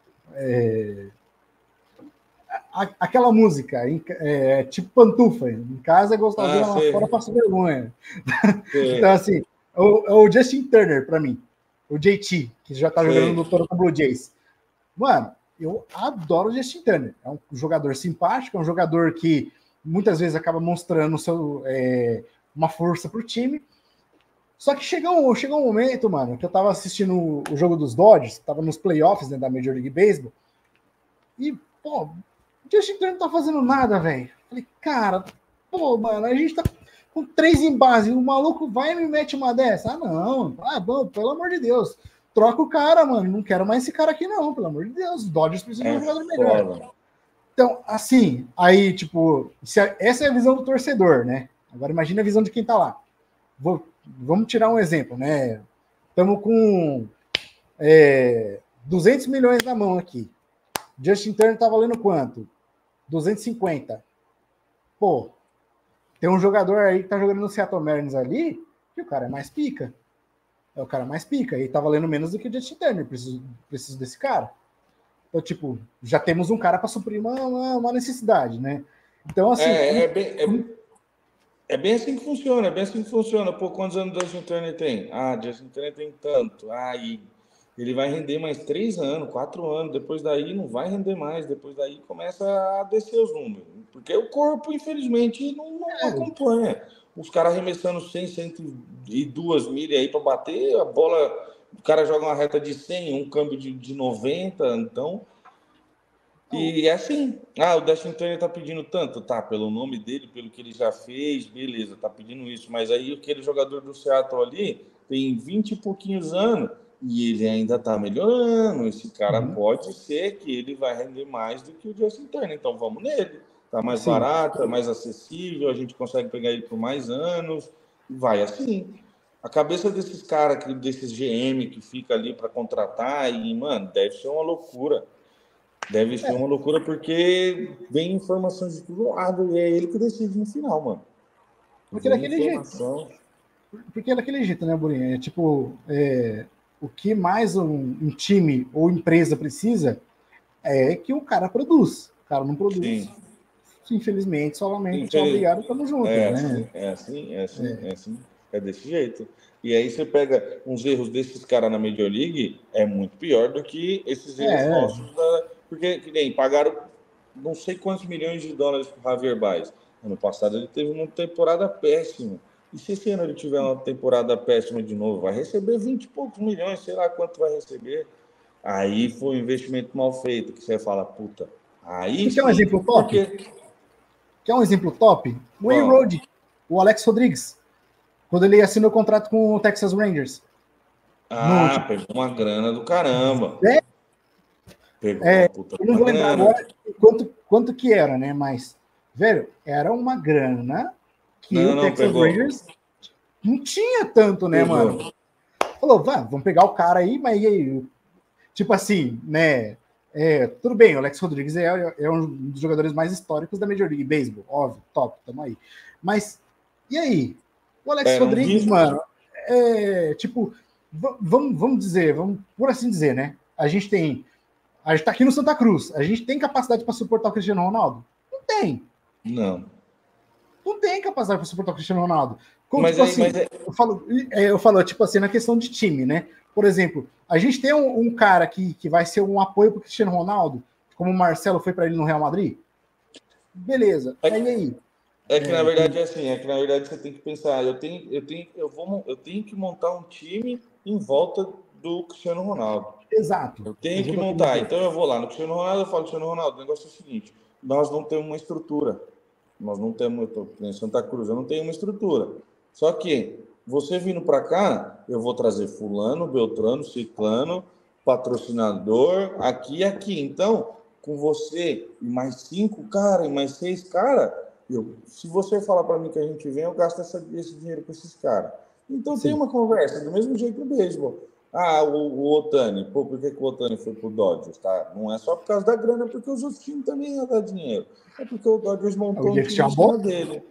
Aquela música, tipo pantufa, em casa é gostosinha, lá fora passa vergonha. Então, assim, o Justin Turner, pra mim, o JT, que já tá jogando no Toronto Blue Jays. Mano, eu adoro o Justin Turner. É um jogador simpático, é um jogador que muitas vezes acaba mostrando uma força pro time. Só que chegou um momento, mano, que eu tava assistindo o jogo dos Dodgers, tava nos playoffs, né, da Major League Baseball, e, pô, o Justin Turner não tá fazendo nada, velho. Falei, cara, mano, a gente tá com 3 em base, o maluco vai e me mete uma dessa. Não, bom, pelo amor de Deus. Troca o cara, mano. Não quero mais esse cara aqui, não, pelo amor de Deus. Os Dodgers precisam de um jogador melhor. Então, assim, aí, tipo, essa é a visão do torcedor, né? Agora imagina a visão de quem tá lá. Vamos tirar um exemplo, né? Estamos com 200 milhões na mão aqui. Justin Turner tá valendo quanto? 250. Pô, tem um jogador aí que tá jogando no Seattle Mariners ali, que o cara é mais pica. É o cara mais pica. E tá valendo menos do que o Justin Turner. Preciso desse cara. Então, tipo, já temos um cara para suprir uma necessidade, né? Então, assim... É bem assim que funciona. Pô, quantos anos o Justin Turner tem? Justin Turner tem tanto. E ele vai render mais 3 anos, 4 anos. Depois daí não vai render mais. Depois daí começa a descer os números. Porque o corpo, infelizmente, não acompanha. Os caras arremessando 100, 102 milhas aí para bater, a bola, o cara joga uma reta de 100, um câmbio de 90, então... E é assim, o Justin Turner tá pedindo tanto, pelo nome dele, pelo que ele já fez, beleza, tá pedindo isso, mas aí aquele jogador do Seattle ali tem 20 e pouquinhos anos e ele ainda tá melhorando, esse cara pode ser que ele vai render mais do que o Justin Turner, então vamos nele. Tá mais barato, é mais acessível, a gente consegue pegar ele por mais anos, e vai assim. A cabeça desses caras, desses GM que fica ali para contratar, e, mano, deve ser uma loucura. Deve ser uma loucura, porque vem informações de todo lado, e é ele que decide no final, mano. Porque daquele jeito, né, Burinha? O que mais um time ou empresa precisa é que o cara produz. O cara não produz. Sim. Infelizmente, somente obrigado, estamos juntos, né? É assim. É desse jeito. E aí você pega uns erros desses caras na Major League, é muito pior do que esses erros nossos. Porque que nem pagaram não sei quantos milhões de dólares pro Javier Baez. Ano passado ele teve uma temporada péssima. E se esse ano ele tiver uma temporada péssima de novo, vai receber 20 e poucos milhões, sei lá quanto vai receber. Aí foi um investimento mal feito, que você fala, puta. Aí quer um exemplo top? Quer um exemplo top? O A-Road, o Alex Rodrigues, quando ele assinou o contrato com o Texas Rangers. Pegou uma grana do caramba. Pegou uma puta eu não vou lembrar agora quanto que era, né? Mas, velho, era uma grana que o Texas Rangers não tinha tanto, né, mano? Falou, vamos pegar o cara aí, mas e aí? Tipo assim, né? Tudo bem, o Alex Rodrigues é um dos jogadores mais históricos da Major League Baseball, óbvio, top, tamo aí. Mas, e aí? O Alex Rodrigues, mano, tipo, vamos dizer, por assim dizer, né? A gente tá aqui no Santa Cruz, a gente tem capacidade para suportar o Cristiano Ronaldo? Não tem. Não tem capacidade para suportar o Cristiano Ronaldo. Como, tipo assim, eu falo, tipo assim, na questão de time, né? Por exemplo, a gente tem um cara que vai ser um apoio para o Cristiano Ronaldo, como o Marcelo foi para ele no Real Madrid. Beleza. E aí? Que na verdade é assim, que na verdade você tem que pensar, eu tenho que montar um time em volta do Cristiano Ronaldo. Exato. Eu tenho que montar. Então eu vou lá no Cristiano Ronaldo, eu falo, Cristiano Ronaldo, o negócio é o seguinte, nós não temos uma estrutura. Nós não temos, eu estou em Santa Cruz, eu não tenho uma estrutura. Só que você vindo para cá, eu vou trazer fulano, beltrano, ciclano, patrocinador, aqui e aqui. Então, com você e mais 5 caras, e mais 6 caras, se você falar para mim que a gente vem, eu gasto esse dinheiro com esses caras. Então, tem uma conversa, do mesmo jeito no beisebol. O Ohtani, por que o Ohtani foi pro Dodgers, tá? Não é só por causa da grana, porque os outros times também iam dar dinheiro. É porque o Dodgers montou um time em cima dele.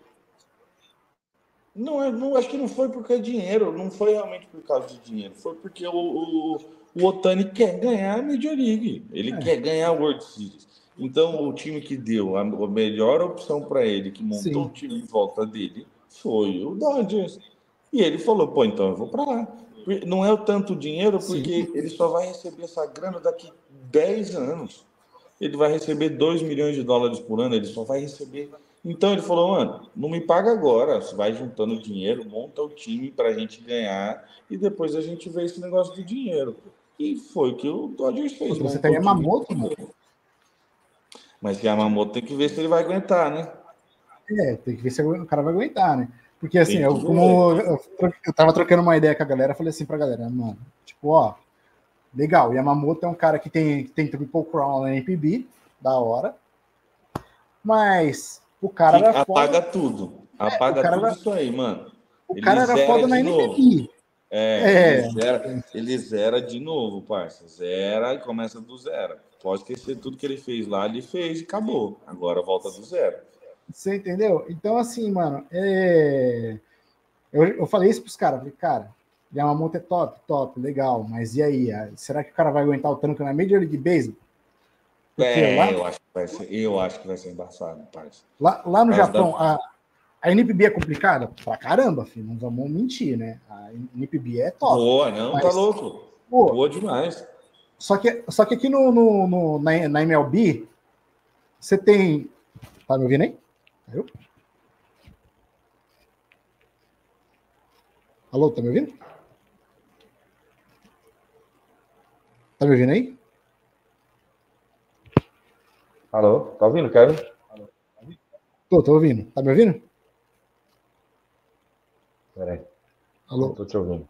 Não, acho que não foi porque é dinheiro, não foi realmente por causa de dinheiro, foi porque o Ohtani quer ganhar a Major League, ele quer ganhar a World Series. Então, o time que deu a melhor opção para ele, que montou um time em volta dele, foi o Dodgers. E ele falou, pô, então eu vou para lá. Não é o tanto dinheiro, porque ele só vai receber essa grana daqui 10 anos. Ele vai receber 2 milhões de dólares por ano, ele só vai receber. Então ele falou, mano, não me paga agora, você vai juntando dinheiro, monta o time para a gente ganhar e depois a gente vê esse negócio do dinheiro. E foi o que o Dodgers fez. Você tem Yamamoto, mano. Mas Yamamoto tem que ver se ele vai aguentar, né? Tem que ver se o cara vai aguentar, né? Porque assim, eu tava trocando uma ideia com a galera, falei assim pra galera, mano, tipo, ó, legal, Yamamoto é um cara que tem Triple Crown na NPB, da hora, mas o cara era apaga foda. Tudo. Apaga tudo isso aí, mano. O cara era foda na NPB. Ele zera de novo, parça. Zera e começa do zero. Pode esquecer tudo que ele fez lá, ele fez e acabou. Agora volta do zero. Você entendeu? Então, assim, mano, eu falei isso pros caras. Falei, cara, Yamamoto é top, legal. Mas e aí? Será que o cara vai aguentar o tranco na Major League Baseball? Eu acho que vai ser embaçado, parça. Lá no Japão, a NPB é complicada? Pra caramba, filho. Não vamos mentir, né? A NPB é top. Boa, não, mas, tá louco. Boa demais. Só que aqui na MLB, você tem... Tá me ouvindo aí? Eu? Alô, tá me ouvindo? Tá me ouvindo aí? Alô, tá ouvindo, Kevin? Tô ouvindo. Tá me ouvindo? Peraí. Alô? Não tô te ouvindo.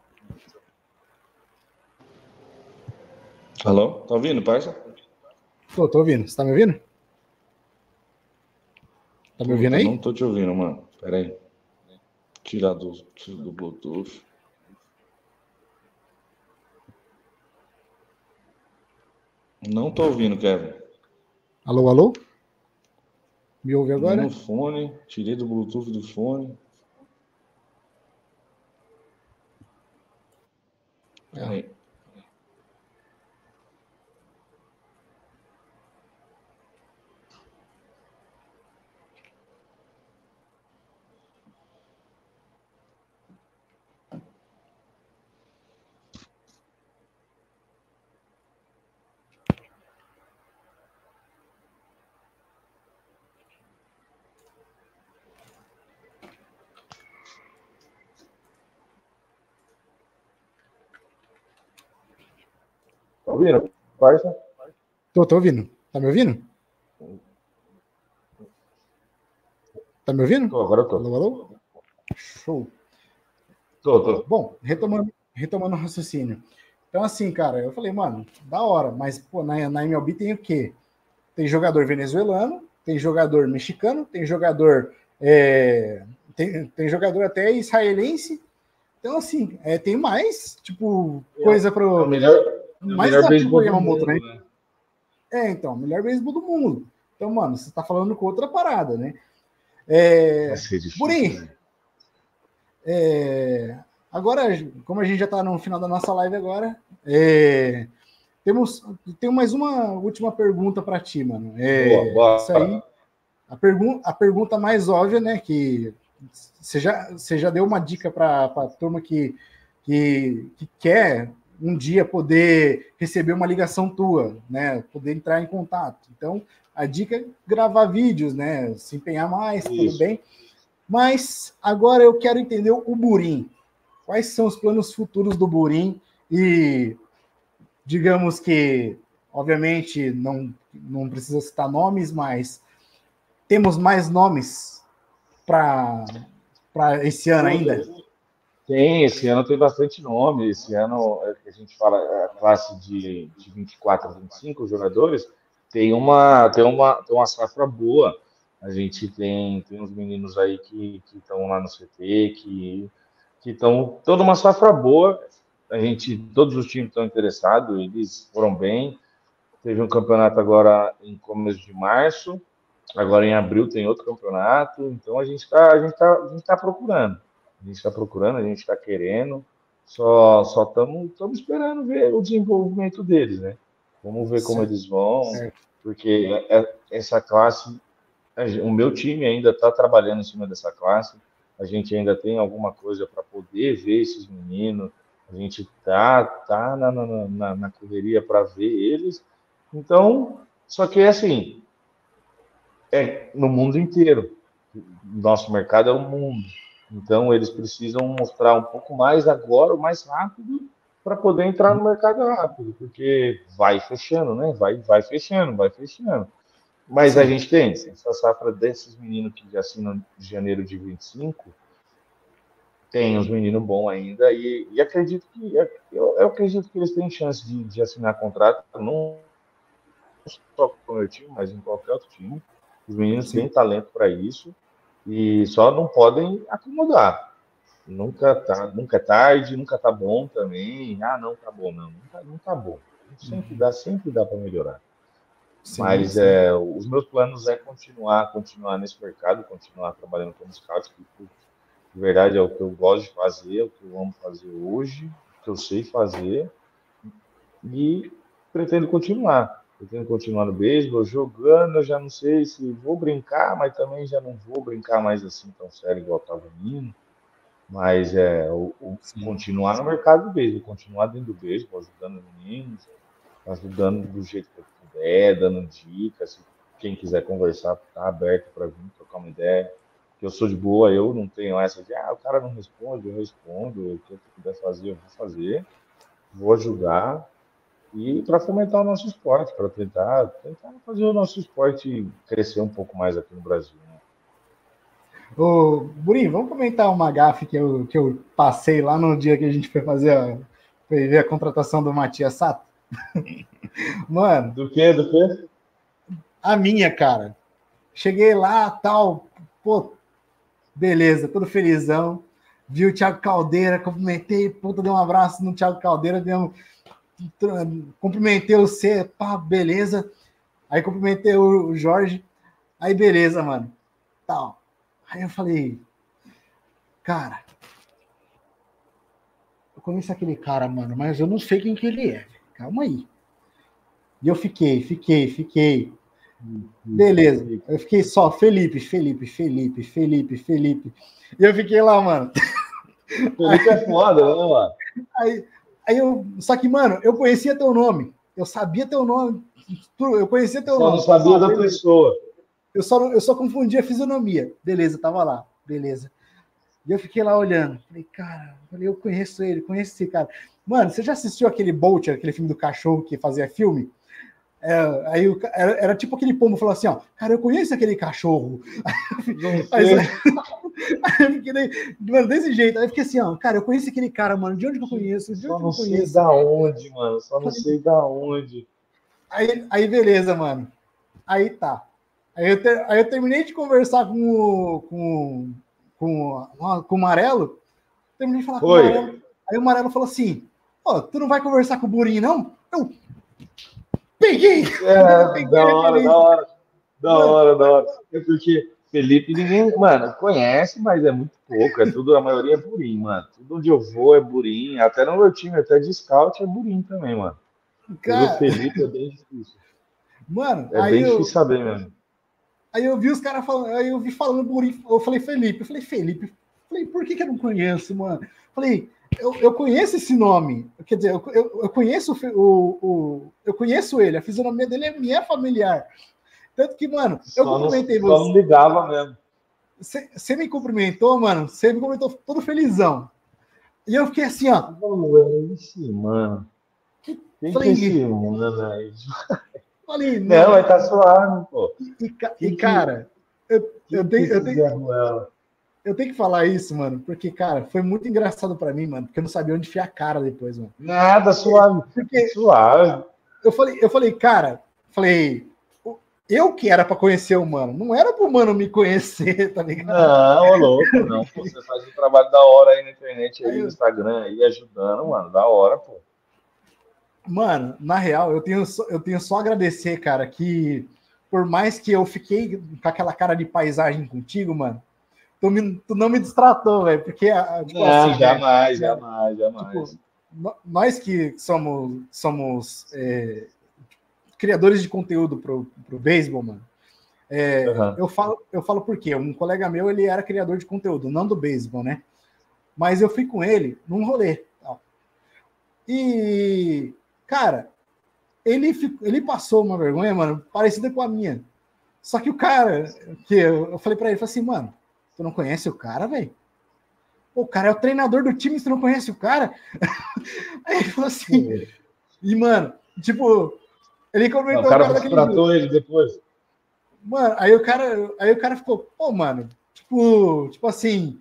Alô, tá ouvindo, parça? Tô ouvindo. Você tá me ouvindo? Tá me ouvindo aí? Não tô te ouvindo, mano. Peraí. Tirar do Bluetooth. Não tô ouvindo, Kevin. Alô? Me ouve agora? No fone. Tirei do Bluetooth do fone. Peraí. Tá ouvindo, parça? Tô ouvindo. Tá me ouvindo? Tá me ouvindo? Agora eu tô. Alô? Show. Tô. Bom, retomando o raciocínio. Então, assim, cara, eu falei, mano, da hora, mas, pô, na MLB tem o quê? Tem jogador venezuelano, tem jogador mexicano, tem jogador Tem jogador até israelense. Então, assim, tem mais, tipo, coisa para... o melhor beisebol do mundo, né? Então, melhor beisebol do mundo. Então, mano, você tá falando com outra parada, né? Vai ser difícil. Burim, agora, como a gente já tá no final da nossa live agora, tenho mais uma última pergunta para ti, mano. Boa. Isso aí, a pergunta mais óbvia, né, que você já deu uma dica para a turma que quer um dia poder receber uma ligação tua, né, poder entrar em contato. Então, a dica é gravar vídeos, né, se empenhar mais, tudo bem. Mas agora eu quero entender o Burim. Quais são os planos futuros do Burim? E digamos que, obviamente, não precisa citar nomes, mas temos mais nomes para esse ano ainda? Tem, esse ano tem bastante nome. Esse ano, a gente fala, a classe de 24 a 25 jogadores, tem uma safra boa. A gente tem uns meninos aí que estão lá no CT, que estão toda uma safra boa. Todos os times estão interessados, eles foram bem. Teve um campeonato agora em começo de março, agora em abril tem outro campeonato. Então a gente tá procurando. A gente está procurando, a gente está querendo, só estamos esperando ver o desenvolvimento deles, né? Vamos ver como eles vão, porque essa classe, o meu time ainda está trabalhando em cima dessa classe, a gente ainda tem alguma coisa para poder ver esses meninos, a gente tá na correria para ver eles, então, só que assim, no mundo inteiro, nosso mercado é o mundo. Então, eles precisam mostrar um pouco mais agora, o mais rápido, para poder entrar no mercado rápido, porque vai fechando, né? Vai fechando. Mas a gente tem essa safra desses meninos que já assinam de janeiro de 25, tem uns meninos bons ainda, e acredito que eu acredito que eles têm chance de assinar contrato, não só com o meu time, mas em qualquer outro time. Os meninos têm talento para isso. E só não podem acomodar. Nunca é tarde, nunca tá bom também. Não tá bom, não. Não tá bom. Sempre dá para melhorar. Mas os meus planos é continuar nesse mercado, continuar trabalhando como scout, que de verdade é o que eu gosto de fazer, é o que eu amo fazer hoje, o que eu sei fazer. E pretendo continuar no beisebol, jogando. Eu já não sei se vou brincar, mas também já não vou brincar mais assim tão sério igual estava indo. Mas continuar no mercado do beisebol, continuar dentro do beisebol, ajudando os meninos, ajudando do jeito que eu puder, dando dicas. Se quem quiser conversar, tá aberto para vir trocar uma ideia. Que eu sou de boa, eu não tenho essa de o cara não responde, eu respondo. O que eu puder fazer, eu vou fazer. Vou ajudar. E para fomentar o nosso esporte, para tentar fazer o nosso esporte crescer um pouco mais aqui no Brasil. Né? Ô, Burim, vamos comentar uma gafe que eu passei lá no dia que a gente foi ver a contratação do Matias Sato? Mano. Do quê? A minha, cara. Cheguei lá, tal, pô, beleza, todo felizão. Vi o Thiago Caldeira, cumprimentei, puta, dei um abraço no Thiago Caldeira, cumprimentei o C, pá, beleza. Aí cumprimentei o Jorge, aí beleza, mano. Tal. Aí eu falei, cara, eu conheço aquele cara, mano, mas eu não sei quem que ele é. Calma aí. E eu fiquei. Beleza. Eu fiquei só Felipe. E eu fiquei lá, mano. Felipe é foda, né, mano? Só que, mano, eu conhecia teu nome. Eu sabia teu nome. Eu conhecia teu nome. Só não sabia da pessoa. Eu só confundia a fisionomia. Beleza, tava lá. Beleza. E eu fiquei lá olhando. Falei, cara, eu conheço esse cara. Mano, você já assistiu aquele Bolt, aquele filme do cachorro que fazia filme? Aí era tipo aquele pombo falou assim, ó, cara, eu conheço aquele cachorro. Aí eu fiquei, mano, desse jeito. Aí eu fiquei assim, ó, cara, eu conheço aquele cara, mano. De onde que eu conheço? Só não sei da onde, mano. Só não sei da onde. Aí beleza, mano. Aí tá. Aí eu terminei de conversar com com o Amarelo, terminei de falar com o Amarelo. Aí o Amarelo falou assim, tu não vai conversar com o Burim, não? Eu peguei! Da hora. É porque Felipe ninguém, mano, conhece, mas é muito pouco. A maioria é Burim, mano. Tudo onde eu vou é Burim. Até no meu time, até de scout, é Burim também, mano. Pelo Felipe é bem difícil. Mano, é bem difícil saber mesmo. Aí eu vi os caras falando, aí eu vi falando Burim, eu falei, Felipe, por que eu não conheço, mano? Falei, eu conheço esse nome, quer dizer, eu conheço eu conheço ele, a fisionomia dele é familiar. Tanto que, mano, eu cumprimentei você. Só não ligava mesmo. Você me cumprimentou, mano, você me cumprimentou todo felizão. E eu fiquei assim, ó. Esse mano. Quem que é esse mano aí? Falei, não, vai estar suave, pô. Cara, eu tenho que falar isso, mano, porque, cara, foi muito engraçado pra mim, mano, porque eu não sabia onde enfiar a cara depois, mano. Nada, suave. Suave. Eu falei, cara, eu que era pra conhecer o mano, não era pro mano me conhecer, tá ligado? Não, louco, não. Pô, você faz um trabalho da hora aí na internet, aí no Instagram, aí ajudando, mano, da hora, pô. Mano, na real, eu tenho só a agradecer, cara, que por mais que eu fiquei com aquela cara de paisagem contigo, mano, tu não me distratou, velho, porque tipo, não, assim, jamais. Tipo, nós que somos criadores de conteúdo pro beisebol, mano. Eu falo por quê? Um colega meu, ele era criador de conteúdo, não do beisebol, né? Mas eu fui com ele num rolê. Tal. E, cara, ele passou uma vergonha, mano, parecida com a minha. Só que o cara, que eu falei pra ele, falei assim, mano, tu não conhece o cara, velho? O cara é o treinador do time, você não conhece o cara? Aí ele falou assim, e, mano, tipo, ele comentou... O cara tratou ele depois. Mano, aí o cara ficou, pô, mano, tipo assim,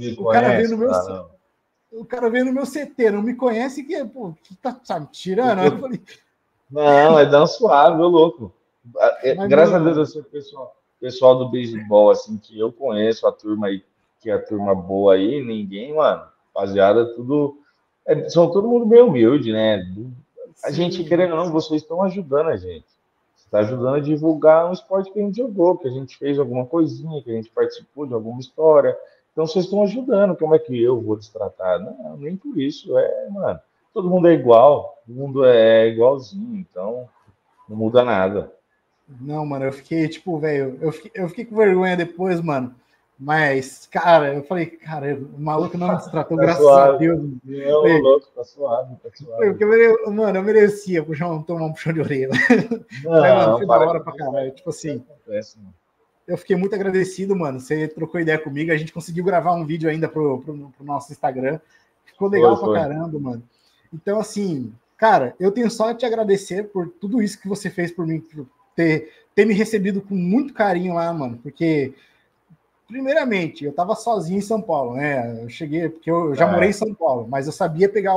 o cara veio no meu CT, não me conhece, que, pô, tá me tirando? Eu falei, não, é dar um suave, meu louco. Graças a Deus, assim, o pessoal do beisebol, assim, que eu conheço, a turma aí, que é a turma boa aí, ninguém, mano, rapaziada, tudo. São todo mundo bem humilde, né? A gente, querendo ou não, vocês estão ajudando a gente. Você está ajudando a divulgar um esporte que a gente jogou, que a gente fez alguma coisinha, que a gente participou de alguma história. Então vocês estão ajudando. Como é que eu vou destratar? Não, nem por isso. Mano, todo mundo é igual, todo mundo é igualzinho, então não muda nada. Não, mano, eu fiquei, tipo, velho, eu fiquei com vergonha depois, mano. Mas, cara, eu falei, cara, o maluco não me distratou, tá graças suave. a Deus. Não, louco, tá suave, tá suave. Mano, eu merecia tomar um puxão de orelha. Não, mano, foi da hora pra caralho. Tipo assim, eu fiquei muito agradecido, mano. Você trocou ideia comigo, a gente conseguiu gravar um vídeo ainda pro nosso Instagram. Ficou legal pra caramba, mano. Então, assim, cara, eu tenho só a te agradecer por tudo isso que você fez por mim, por ter me recebido com muito carinho lá, mano, porque, primeiramente, eu tava sozinho em São Paulo, né? Eu cheguei, porque eu já morei em São Paulo, mas eu sabia pegar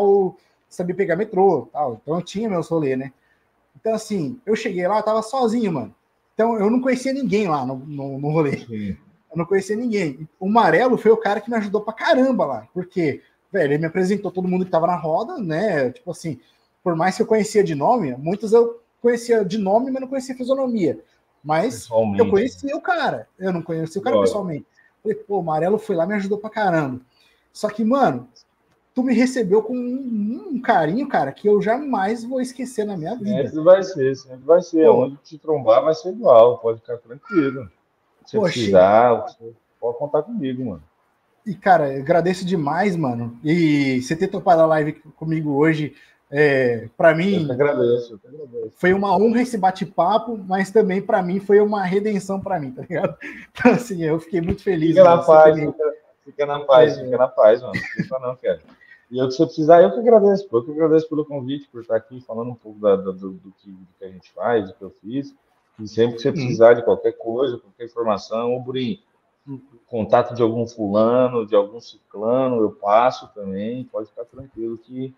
metrô, tal, então eu tinha meus rolês, né? Então, assim, eu cheguei lá, eu tava sozinho, mano. Então, eu não conhecia ninguém lá no rolê. Sim. Eu não conhecia ninguém. O Amarelo foi o cara que me ajudou pra caramba lá, porque, velho, ele me apresentou todo mundo que tava na roda, né? Tipo assim, por mais que eu conhecia de nome, muitos eu conhecia de nome, mas não conhecia fisionomia. Mas eu conhecia o cara. Eu não conhecia o cara pessoalmente. Falei, pô, o Amarelo foi lá e me ajudou pra caramba. Só que, mano, tu me recebeu com um carinho, cara, que eu jamais vou esquecer na minha vida. Sempre vai ser. Pô, onde te trombar vai ser igual, pode ficar tranquilo. Se precisar, você pode contar comigo, mano. E, cara, eu agradeço demais, mano. E você ter topado a live comigo hoje, para mim... Eu te agradeço. Foi uma honra esse bate-papo, mas também, para mim, foi uma redenção para mim, tá ligado? Então, assim, eu fiquei muito feliz. Fica na paz, fica na paz, mano. Não fica não, cara. E eu, se você precisar, eu que agradeço. Eu que agradeço pelo convite, por estar aqui falando um pouco do que a gente faz, do que eu fiz. E sempre que você precisar de qualquer coisa, qualquer informação, Burim, contato de algum fulano, de algum ciclano, eu passo também. Pode ficar tranquilo que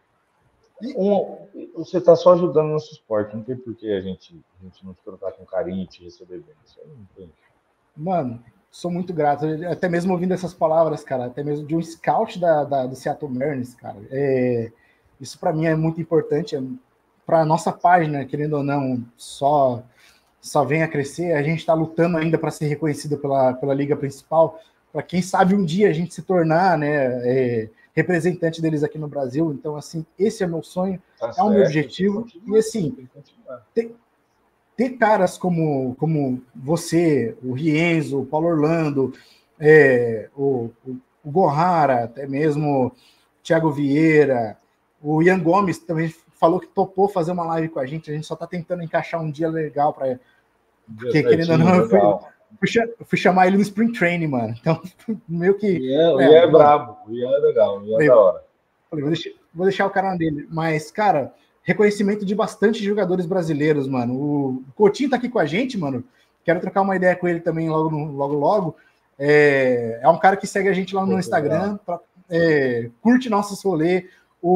você está só ajudando o nosso esporte. Não tem por que a gente não te tratar com carinho e te receber bem. Isso aí não tem. Mano, sou muito grato, até mesmo ouvindo essas palavras, cara, até mesmo de um scout do Seattle Mariners, cara. Isso para mim é muito importante, para a nossa página, querendo ou não, só vem a crescer. A gente está lutando ainda para ser reconhecido pela liga principal, para quem sabe um dia a gente se tornar, né, representante deles aqui no Brasil. Então, assim, esse é meu sonho, é o meu objetivo. E assim, ter caras como você, o Rienzo, o Paulo Orlando, o Gohara, até mesmo o Thiago Vieira, o Ian Gomes também falou que topou fazer uma live com a gente só está tentando encaixar um dia legal para... Porque, querendo ou não, eu fui chamar ele no Spring Training, mano. Então, meio que... O Ian é brabo, o Ian é legal, o Ian é da hora. Falei, vou deixar o canal dele. Mas, cara, reconhecimento de bastante jogadores brasileiros, mano. O Coutinho tá aqui com a gente, mano. Quero trocar uma ideia com ele também logo. É um cara que segue a gente lá no Instagram, curte nossos rolês.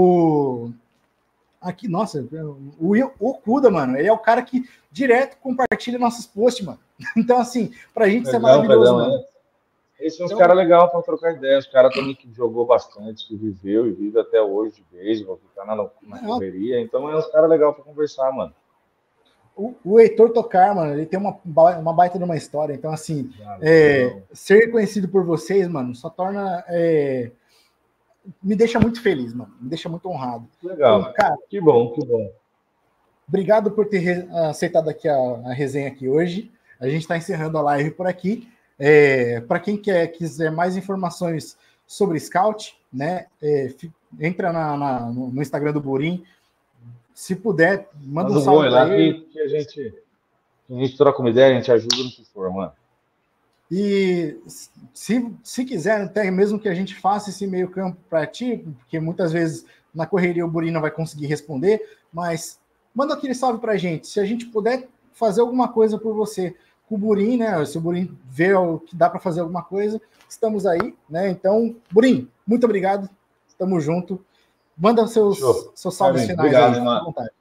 Aqui, nossa, o Kuda, mano, ele é o cara que direto compartilha nossos posts, mano. Então, assim, pra gente isso é maravilhoso, mano. Esses são os caras legais para trocar ideias. Os caras também que jogou bastante, que viveu e vive até hoje de beisebol, que tá na correria. Então, é uns caras legais para conversar, mano. O Heitor Tocar, mano, ele tem uma baita de uma história. Então, assim, ser conhecido por vocês, mano, só torna... me deixa muito feliz, mano. Me deixa muito honrado. Legal. Então, cara, que bom. Obrigado por ter aceitado aqui a resenha aqui hoje. A gente está encerrando a live por aqui. Para quem quiser mais informações sobre Scout, né? Entra no Instagram do Burim. Se puder, manda um salve lá que a gente troca uma ideia, a gente ajuda no que for, mano. E se quiser, até mesmo que a gente faça esse meio campo para ti, porque muitas vezes na correria o Burim não vai conseguir responder, mas manda aquele salve para a gente. Se a gente puder fazer alguma coisa por você com o Burim, né? Se o Burim vê que dá para fazer alguma coisa, estamos aí, né? Então, Burim, muito obrigado. Estamos junto. Manda seus salves finais. Obrigado, aí, mano. vontade.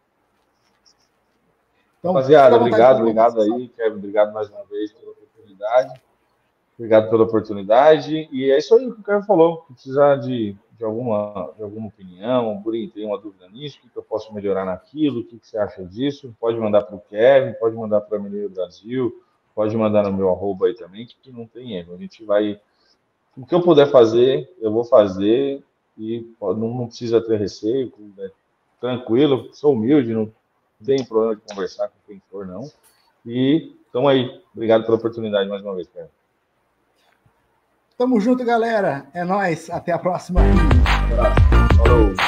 Então, rapaziada, obrigado aí, Kevin. Obrigado mais uma vez pela oportunidade. Obrigado pela oportunidade. E é isso aí que o Kevin falou. Se precisar de alguma opinião, o Burim tem uma dúvida nisso, o que eu posso melhorar naquilo, o que você acha disso, pode mandar para o Kevin, pode mandar para a Mineiro Brasil, pode mandar no meu @ aí também, que não tem erro. A gente vai... O que eu puder fazer, eu vou fazer e não precisa ter receio, tranquilo, sou humilde, não tem problema de conversar com quem for, não. E estamos aí. Obrigado pela oportunidade mais uma vez, Kevin. Tamo junto, galera. É nóis. Até a próxima. Um abraço. Falou.